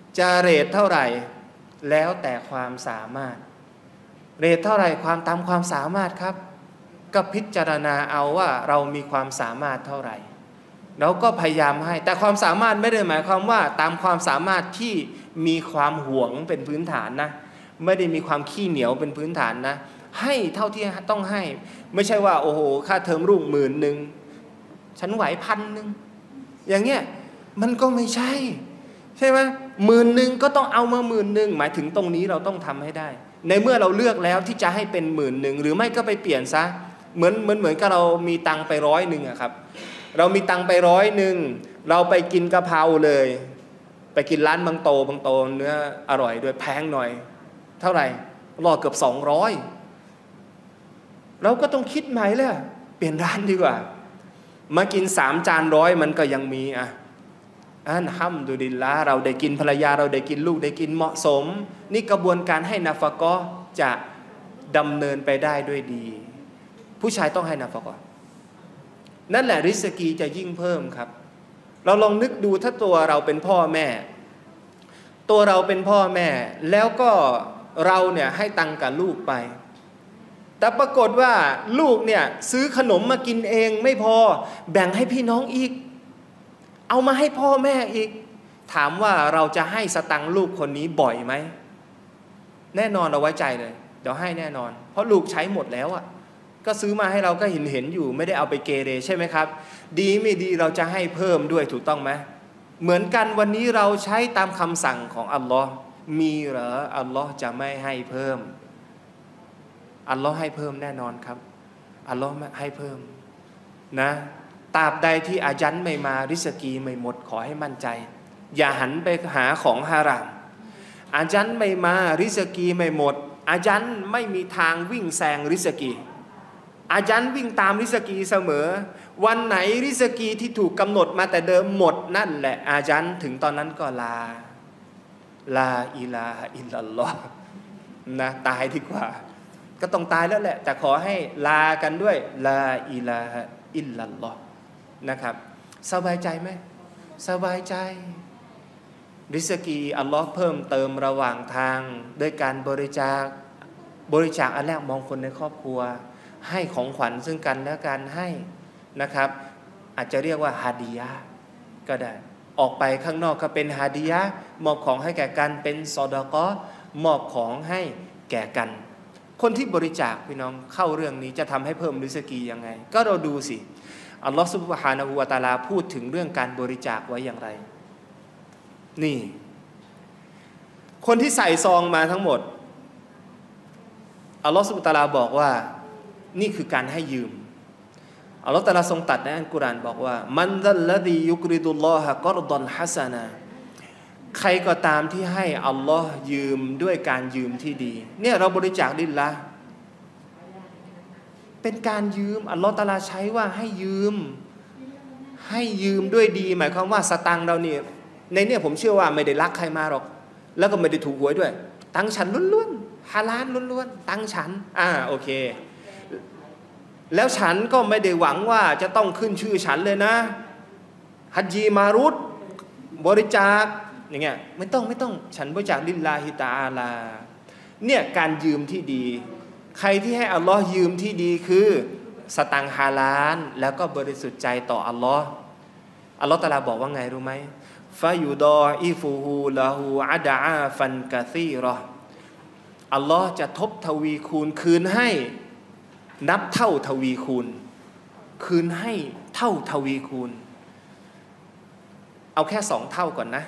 จะเรทเท่าไหร่แล้วแต่ความสามารถเรทเท่าไหร่ความตามความสามารถครับก็พิจารณาเอาว่าเรามีความสามารถเท่าไหร่เราก็พยายามให้แต่ความสามารถไม่ได้หมายความว่าตามความสามารถที่มีความหวงเป็นพื้นฐานนะไม่ได้มีความขี้เหนียวเป็นพื้นฐานนะให้เท่าที่ต้องให้ไม่ใช่ว่าโอ้โหค่าเทอมลูกหมื่นหนึ่งฉันไหวพันหนึ่งอย่างเงี้ยมันก็ไม่ใช่ใช่ไหมหมื่นหนึ่งก็ต้องเอามาหมื่นหนึ่งหมายถึงตรงนี้เราต้องทำให้ได้ในเมื่อเราเลือกแล้วที่จะให้เป็นหมื่นหนึ่งหรือไม่ก็ไปเปลี่ยนซะเหมือนเหมือนเหมือนกับเรามีตังไปร้อยหนึ่งอะครับเรามีตังไปร้อยหนึ่งเราไปกินกะเพราเลยไปกินร้านบางโตบางโตเนื้ออร่อยด้วยแพงหน่อยเท่าไหร่รอเกือบสองร้อยเราก็ต้องคิดใหม่เลยเปลี่ยนร้านดีกว่ามากินสามจานร้อยมันก็ยังมีอ่ะอัลฮัมดุลิลละห์เราได้กินภรรยาเราได้กินลูกได้กินเหมาะสมนี่กระบวนการให้นาฟะกอฮ์จะดำเนินไปได้ด้วยดีผู้ชายต้องให้นาฟะกอฮ์นั่นแหละริสกีจะยิ่งเพิ่มครับเราลองนึกดูถ้าตัวเราเป็นพ่อแม่ตัวเราเป็นพ่อแม่แล้วก็เราเนี่ยให้ตังค์กับลูกไปแต่ปรากฏว่าลูกเนี่ยซื้อขนมมากินเองไม่พอแบ่งให้พี่น้องอีกเอามาให้พ่อแม่อีกถามว่าเราจะให้สตังค์ลูกคนนี้บ่อยไหมแน่นอนเราไว้ใจเลยเดี๋ยวให้แน่นอนเพราะลูกใช้หมดแล้วอ่ะก็ซื้อมาให้เราก็เห็นเห็นอยู่ไม่ได้เอาไปเกเรใช่ไหมครับดีไม่ดีเราจะให้เพิ่มด้วยถูกต้องไหมเหมือนกันวันนี้เราใช้ตามคำสั่งของอัลลอฮ์มีเหรออัลลอฮ์จะไม่ให้เพิ่มอัลลอฮ์ให้เพิ่มแน่นอนครับอัลลอฮ์ให้เพิ่มนะตราบใดที่อาญันไม่มาริสกีไม่หมดขอให้มั่นใจอย่าหันไปหาของฮารามอาญันไม่มาริสกีไม่หมดอาญันไม่มีทางวิ่งแซงริสกีอาญันวิ่งตามริสกีเสมอวันไหนริสกีที่ถูกกำหนดมาแต่เดิมหมดนั่นแหละอาญันถึงตอนนั้นก็ลาลาอิลาฮะอิลลัลลอฮ์นะตายดีกว่าก็ต้องตายแล้วแหละแต่ขอให้ลากันด้วยลาอิลาฮะอิลลัลลอฮ์นะครับสบายใจไหมสบายใจริสกีอัลลอฮ์เพิ่มเติมระหว่างทางด้วยการบริจาคบริจาคอันแรกมองคนในครอบครัวให้ของขวัญซึ่งกันและกันให้นะครับอาจจะเรียกว่าฮาดียะก็ได้ออกไปข้างนอกก็เป็นฮาดียะมอบของให้แก่กันเป็นซอดาเกาะห์มอบของให้แก่กันคนที่บริจาคพี่น้องเข้าเรื่องนี้จะทำให้เพิ่มริสกียังไงก็เราดูสิอัลลอฮฺซุบฮานะฮูวะตะอาลาพูดถึงเรื่องการบริจาคไว้อย่างไรนี่คนที่ใส่ซองมาทั้งหมดอัลลอฮฺซุบฮานะฮูวะตะอาลาบอกว่านี่คือการให้ยืมอัลลอฮฺตะอาลาทรงตรัสในอัลกุรอานบอกว่ามันซัลลซียุกริดุลลอฮะกอรฎอนฮะซะนะใครก็ตามที่ให้อัลลอฮ์ยืมด้วยการยืมที่ดีเนี่ยเราบริจาคลิลลาห์เป็นการยืมอัลลอฮ์ตะอาลาใช้ว่าให้ยืมให้ยืมด้วยดีหมายความว่าสตังค์เราเนี่ยในเนี่ยผมเชื่อว่าไม่ได้รักใครมาหรอกแล้วก็ไม่ได้ถูกหวยด้วยตังฉันล้วนๆฮาลาลล้วนๆตังฉันอ่าโอเคแล้วฉันก็ไม่ได้หวังว่าจะต้องขึ้นชื่อฉันเลยนะฮัจญีมารุตบริจาคอย่างเงี้ยไม่ต้องไม่ต้องฉันบริจาคลิลลาฮิตะอาลาเนี่ยการยืมที่ดีใครที่ให้อัลลอฮ์ยืมที่ดีคือสตังค์ฮาลาลแล้วก็บริสุทธิ์ใจต่ออัลลอฮ์อัลลอฮ์ตะอาลาบอกว่าไงรู้ไหมฟายุดออิฟูฮูละฮูอะดะอาฟันกะซีเราะห์อัลลอฮ์จะทบทวีคูณคืนให้นับเท่าทวีคูณคืนให้เท่าทวีคูณเอาแค่สองเท่าก่อนนะ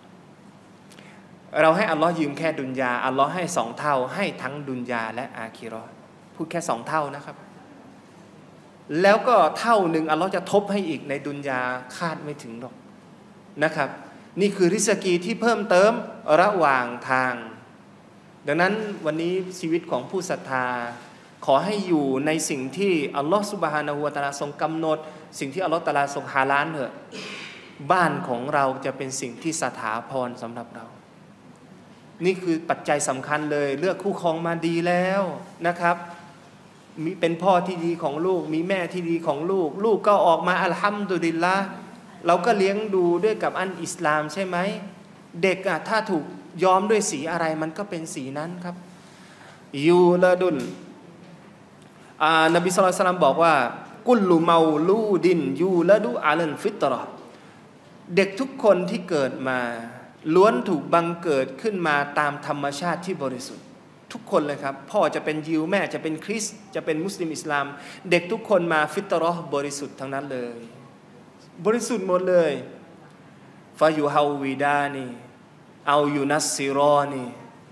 เราให้อัลลอฮ์ยืมแค่ดุนยาอัลลอฮ์ให้สองเท่าให้ทั้งดุนยาและอาคิเราะห์พูดแค่สองเท่านะครับแล้วก็เท่าหนึ่งอัลลอฮ์จะทบให้อีกในดุนยาคาดไม่ถึงหรอกนะครับนี่คือริสกีที่เพิ่มเติมระหว่างทางดังนั้นวันนี้ชีวิตของผู้ศรัทธาขอให้อยู่ในสิ่งที่อัลลอฮ์ซุบฮานะฮูวะตะอาลาทรงกำหนดสิ่งที่อัลลอฮ์ตะอาลาทรงฮาลาลเถอะบ้านของเราจะเป็นสิ่งที่สถาพรสำหรับเรานี่คือปัจจัยสำคัญเลยเลือกคู่ครองมาดีแล้วนะครับมีเป็นพ่อที่ดีของลูกมีแม่ที่ดีของลูกลูกก็ออกมาอัลฮัมดุลิลละห์เราก็เลี้ยงดูด้วยกับอันอิสลามใช่ไหมเด็กอ่ะถ้าถูกย้อมด้วยสีอะไรมันก็เป็นสีนั้นครับยูละดุนอ่านบีศ็อลลัลลอฮุอะลัยฮิวะซัลลัมบอกว่ากุลลุเมาลูดินยูละดุอะลัลฟิตเราะห์เด็กทุกคนที่เกิดมาล้วนถูกบังเกิดขึ้นมาตามธรรมชาติที่บริสุทธิ์ทุกคนเลยครับพ่อจะเป็นยิวแม่จะเป็นคริสต์จะเป็นมุสลิมอิสลามเด็กทุกคนมาฟิตเราะห์บริสุทธิ์ทั้งนั้นเลยบริสุทธิ์หมดเลยฟายูฮาวิดานีเอายูนัสซิรอนี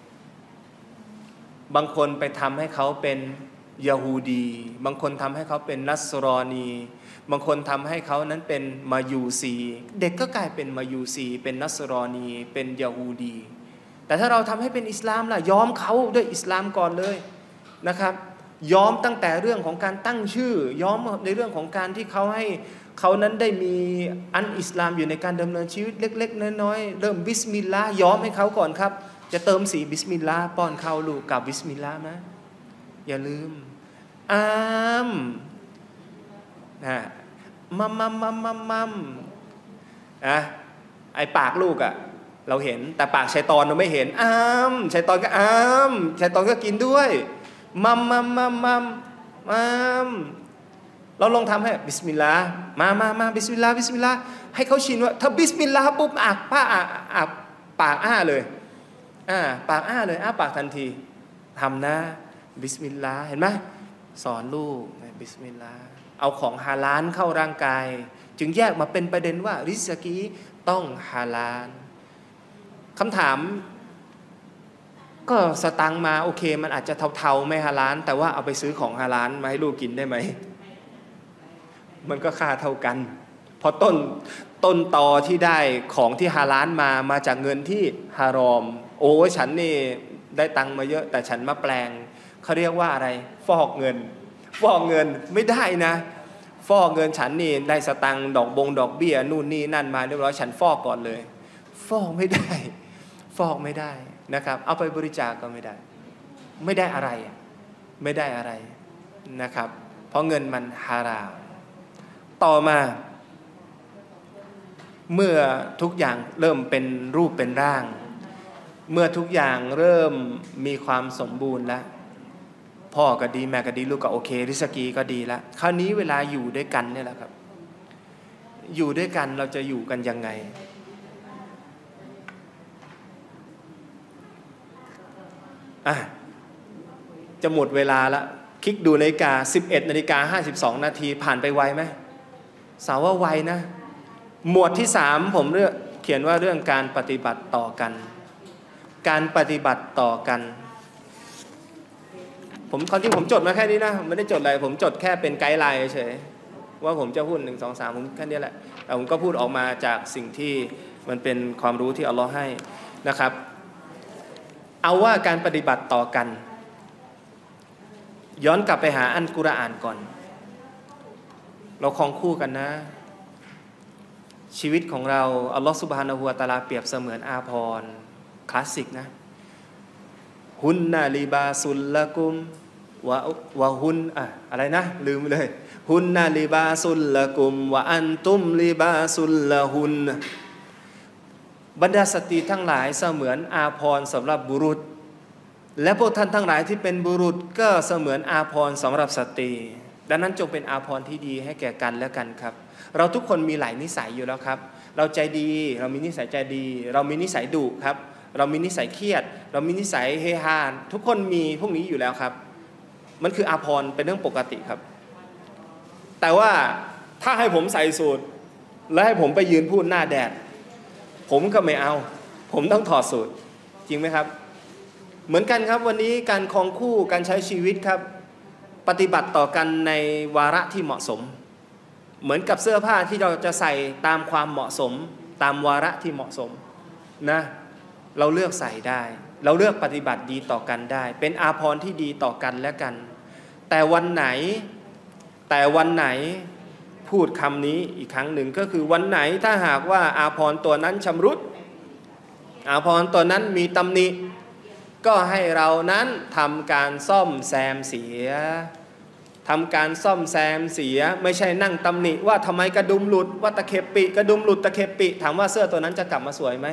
บางคนไปทำให้เขาเป็นยะฮูดีบางคนทำให้เขาเป็นนัสรอนีบางคนทำให้เขานั้นเป็นมายูซีเด็กก็กลายเป็นมายูซีเป็นนัสรอนีเป็นยะฮูดีแต่ถ้าเราทำให้เป็นอิสลามล่ะย้อมเขาด้วยอิสลามก่อนเลยนะครับย้อมตั้งแต่เรื่องของการตั้งชื่อย้อมในเรื่องของการที่เขาให้เขานั้นได้มีอันอิสลามอยู่ในการดำเนินชีวิตเล็กๆน้อยๆเริ่มบิสมิลลาห์ย้อมให้เขาก่อนครับจะเติมสีบิสมิลลาห์ป้อนข้าวลูกกับบิสมิลลาห์นะอย่าลืมอามนะมัมมัมมัมมัมมัมนะไอปากลูกอะเราเห็นแต่ปากชัยฏอนเราไม่เห็นอามชัยฏอนก็อามชัยฏอนก็กินด้วยมัมมัมมัมมัมมัมเราลองทำให้บิสมิลลาห์มามามาบิสมิลลาห์บิสมิลลาห์ให้เขาชินว่าถ้าบิสมิลลาห์ปุ๊บอากป้าอาอาปากอ้าเลยอ่าปากอ้าเลยอ้าปากทันทีทำนะบิสมิลลาห์เห็นไหมสอนลูกบิสมิลลาห์เอาของฮาลาลเข้าร่างกายจึงแยกมาเป็นประเด็นว่าริสกีต้องฮาลาลคำถามก็สตังมาโอเคมันอาจจะเทาๆไม่ฮาลาลแต่ว่าเอาไปซื้อของฮาลาลมาให้ลูกกินได้ไหมมันก็ค่าเท่ากันเพราะต้นต้นตอที่ได้ของที่ฮาลาลมามาจากเงินที่ฮารอมโอ้ฉันนี่ได้ตังมาเยอะแต่ฉันมาแปลงเขาเรียกว่าอะไรฟอกเงินฟอกเงินไม่ได้นะฟอกเงินฉันนี่ได้สตังดอกบงดอกเบี้ยนู่นนี่นั่นมาเรียบร้อยฉันฟอกก่อนเลยฟอกไม่ได้ฟอกไม่ได้นะครับเอาไปบริจาค ก็ไม่ได้ไม่ได้อะไรไม่ได้อะไรนะครับเพราะเงินมันฮารามต่อมาเมื่อทุกอย่างเริ่มเป็นรูปเป็นร่างเมื่อทุกอย่างเริ่มมีความสมบูรณ์แล้วพ่อก็ดีแม่ก็ดีลูกก็โอเคริสกีก็ดีแล้วคราวนี้เวลาอยู่ด้วยกันเนี่ยแหละครับอยู่ด้วยกันเราจะอยู่กันยังไงอ่ะจะหมดเวลาละคลิกดูนาฬิกา สิบเอ็ดนาฬิกาห้าสิบสองนาทีผ่านไปไวไหมสาวว่าไวนะหมวดที่สามผมเลือกเขียนว่าเรื่องการปฏิบัติต่อกันการปฏิบัติต่อกันผมความจริงผมจดมาแค่นี้นะไม่ได้จดอะไรผมจดแค่เป็นไกด์ไลน์เฉยว่าผมจะพูดหนึ่งสองสามผมแค่นี้แหละแต่ผมก็พูดออกมาจากสิ่งที่มันเป็นความรู้ที่อัลลอฮ์ให้นะครับเอาว่าการปฏิบัติต่อกันย้อนกลับไปหาอัลกุรอานก่อนเราครองคู่กันนะชีวิตของเราอัลลอฮ์ซุบฮานะฮูวะตะอาลาเปรียบเสมือนอาภรณ์คลาสสิกนะฮุนนาลิบาสุลละกุมวะวะฮุนอะอะไรนะลืมเลยฮุนนาลิบาสุลละกุมวะอันตุมลิบาสุลละฮุนบรรดาสตรีทั้งหลายเสมือนอาภรณ์สำหรับบุรุษและพวกท่านทั้งหลายที่เป็นบุรุษก็เสมือนอาภรณ์สำหรับสตรีดังนั้นจงเป็นอาภรณ์ที่ดีให้แก่กันและกันครับเราทุกคนมีหลายนิสัยอยู่แล้วครับเราใจดีเรามีนิสัยใจดีเรามีนิสัยดุครับเรามีนิสัยเครียดเรามีนิสัยเฮฮาทุกคนมีพวกนี้อยู่แล้วครับมันคืออาภรณ์เป็นเรื่องปกติครับแต่ว่าถ้าให้ผมใส่สูทและให้ผมไปยืนพูดหน้าแดดผมก็ไม่เอาผมต้องถอดสูทจริงไหมครับเหมือนกันครับวันนี้การครองคู่การใช้ชีวิตครับปฏิบัติต่อกันในวาระที่เหมาะสมเหมือนกับเสื้อผ้าที่เราจะใส่ตามความเหมาะสมตามวาระที่เหมาะสมนะเราเลือกใส่ได้เราเลือกปฏิบัติดีต่อกันได้เป็นอาภรณ์ที่ดีต่อกันและกันแต่วันไหนแต่วันไหนพูดคำนี้อีกครั้งหนึ่งก็คือวันไหนถ้าหากว่าอาภรณ์ตัวนั้นชำรุดอาภรณ์ตัวนั้นมีตำหนิก็ให้เรานั้นทำการซ่อมแซมเสียทำการซ่อมแซมเสียไม่ใช่นั่งตำหนิว่าทำไมกระดุมหลุดว่าตะเข็บปีกระดุมหลุดตะเข็บปีถามว่าเสื้อตัวนั้นจะกลับมาสวยไหม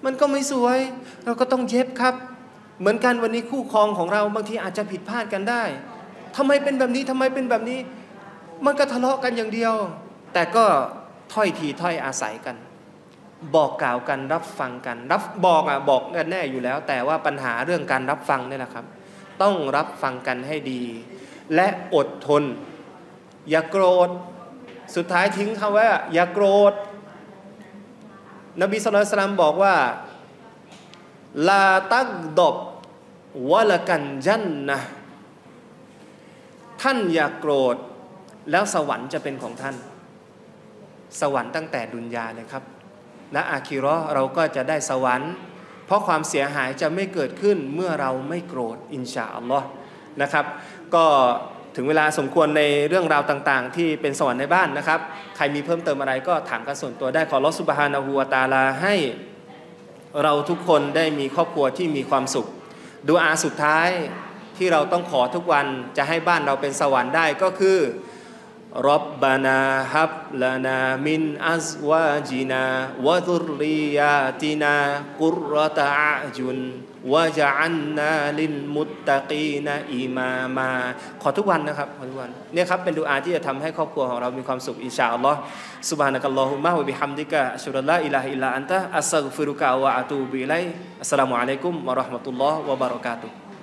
มันก็ไม่สวยเราก็ต้องเย็บครับเหมือนกันวันนี้คู่ครองของเราบางทีอาจจะผิดพลาดกันได้ทำไมเป็นแบบนี้ทำไมเป็นแบบนี้มันก็ทะเลาะกันอย่างเดียวแต่ก็ถ้อยทีถ้อยอาศัยกันบอกกล่าวกันรับฟังกันรับบอกอ่ะบอกกันแน่อยู่แล้วแต่ว่าปัญหาเรื่องการรับฟังนี่แหละครับต้องรับฟังกันให้ดีและอดทนอย่าโกรธสุดท้ายทิ้งคำว่าอย่าโกรธนบีศ็อลลัลลอฮุอะลัยฮิวะซัลลัมบอกว่าลาตักดบวะละกันญันนะห์ท่านอย่าโกรธแล้วสวรรค์จะเป็นของท่านสวรรค์ตั้งแต่ดุนยาเลยครับและอาคิเราะห์เราก็จะได้สวรรค์เพราะความเสียหายจะไม่เกิดขึ้นเมื่อเราไม่โกรธอินชาอัลลอฮ์นะครับก็ถึงเวลาสมควรในเรื่องราวต่างๆที่เป็นสวรรค์ในบ้านนะครับใครมีเพิ่มเติมอะไรก็ถามกันส่วนตัวได้ขออัลเลาะห์ซุบฮานะฮูวะตะอาลาให้เราทุกคนได้มีครอบครัวที่มีความสุขดุอาสุดท้ายที่เราต้องขอทุกวันจะให้บ้านเราเป็นสวรรค์ได้ก็คือร็อบบานาฮับลานามินอัซวาจินาวะซุรริยาตินากุรเราะตะอะจุนวะญะอัลนาลิลมุตตะกีนอิมามาขอทุกวันนะครับขอทุกวันเนี่ยครับเป็นดุอาที่จะทำให้ครอบครัวของเรามีความสุขอินชาอัลลอฮ์ซุบฮานะกัลลอฮุมมะฮ์วะบิฮัมดิกะอัชฮะดุอัลลาอิลาฮะอิลลาอันตะอัสตัฆฟิรุกะวะอะตูบิอิลัยอัสสลามุอะลัยกุมวะเราะห์มะตุลลอฮ์วะบะเราะกาตุฮ์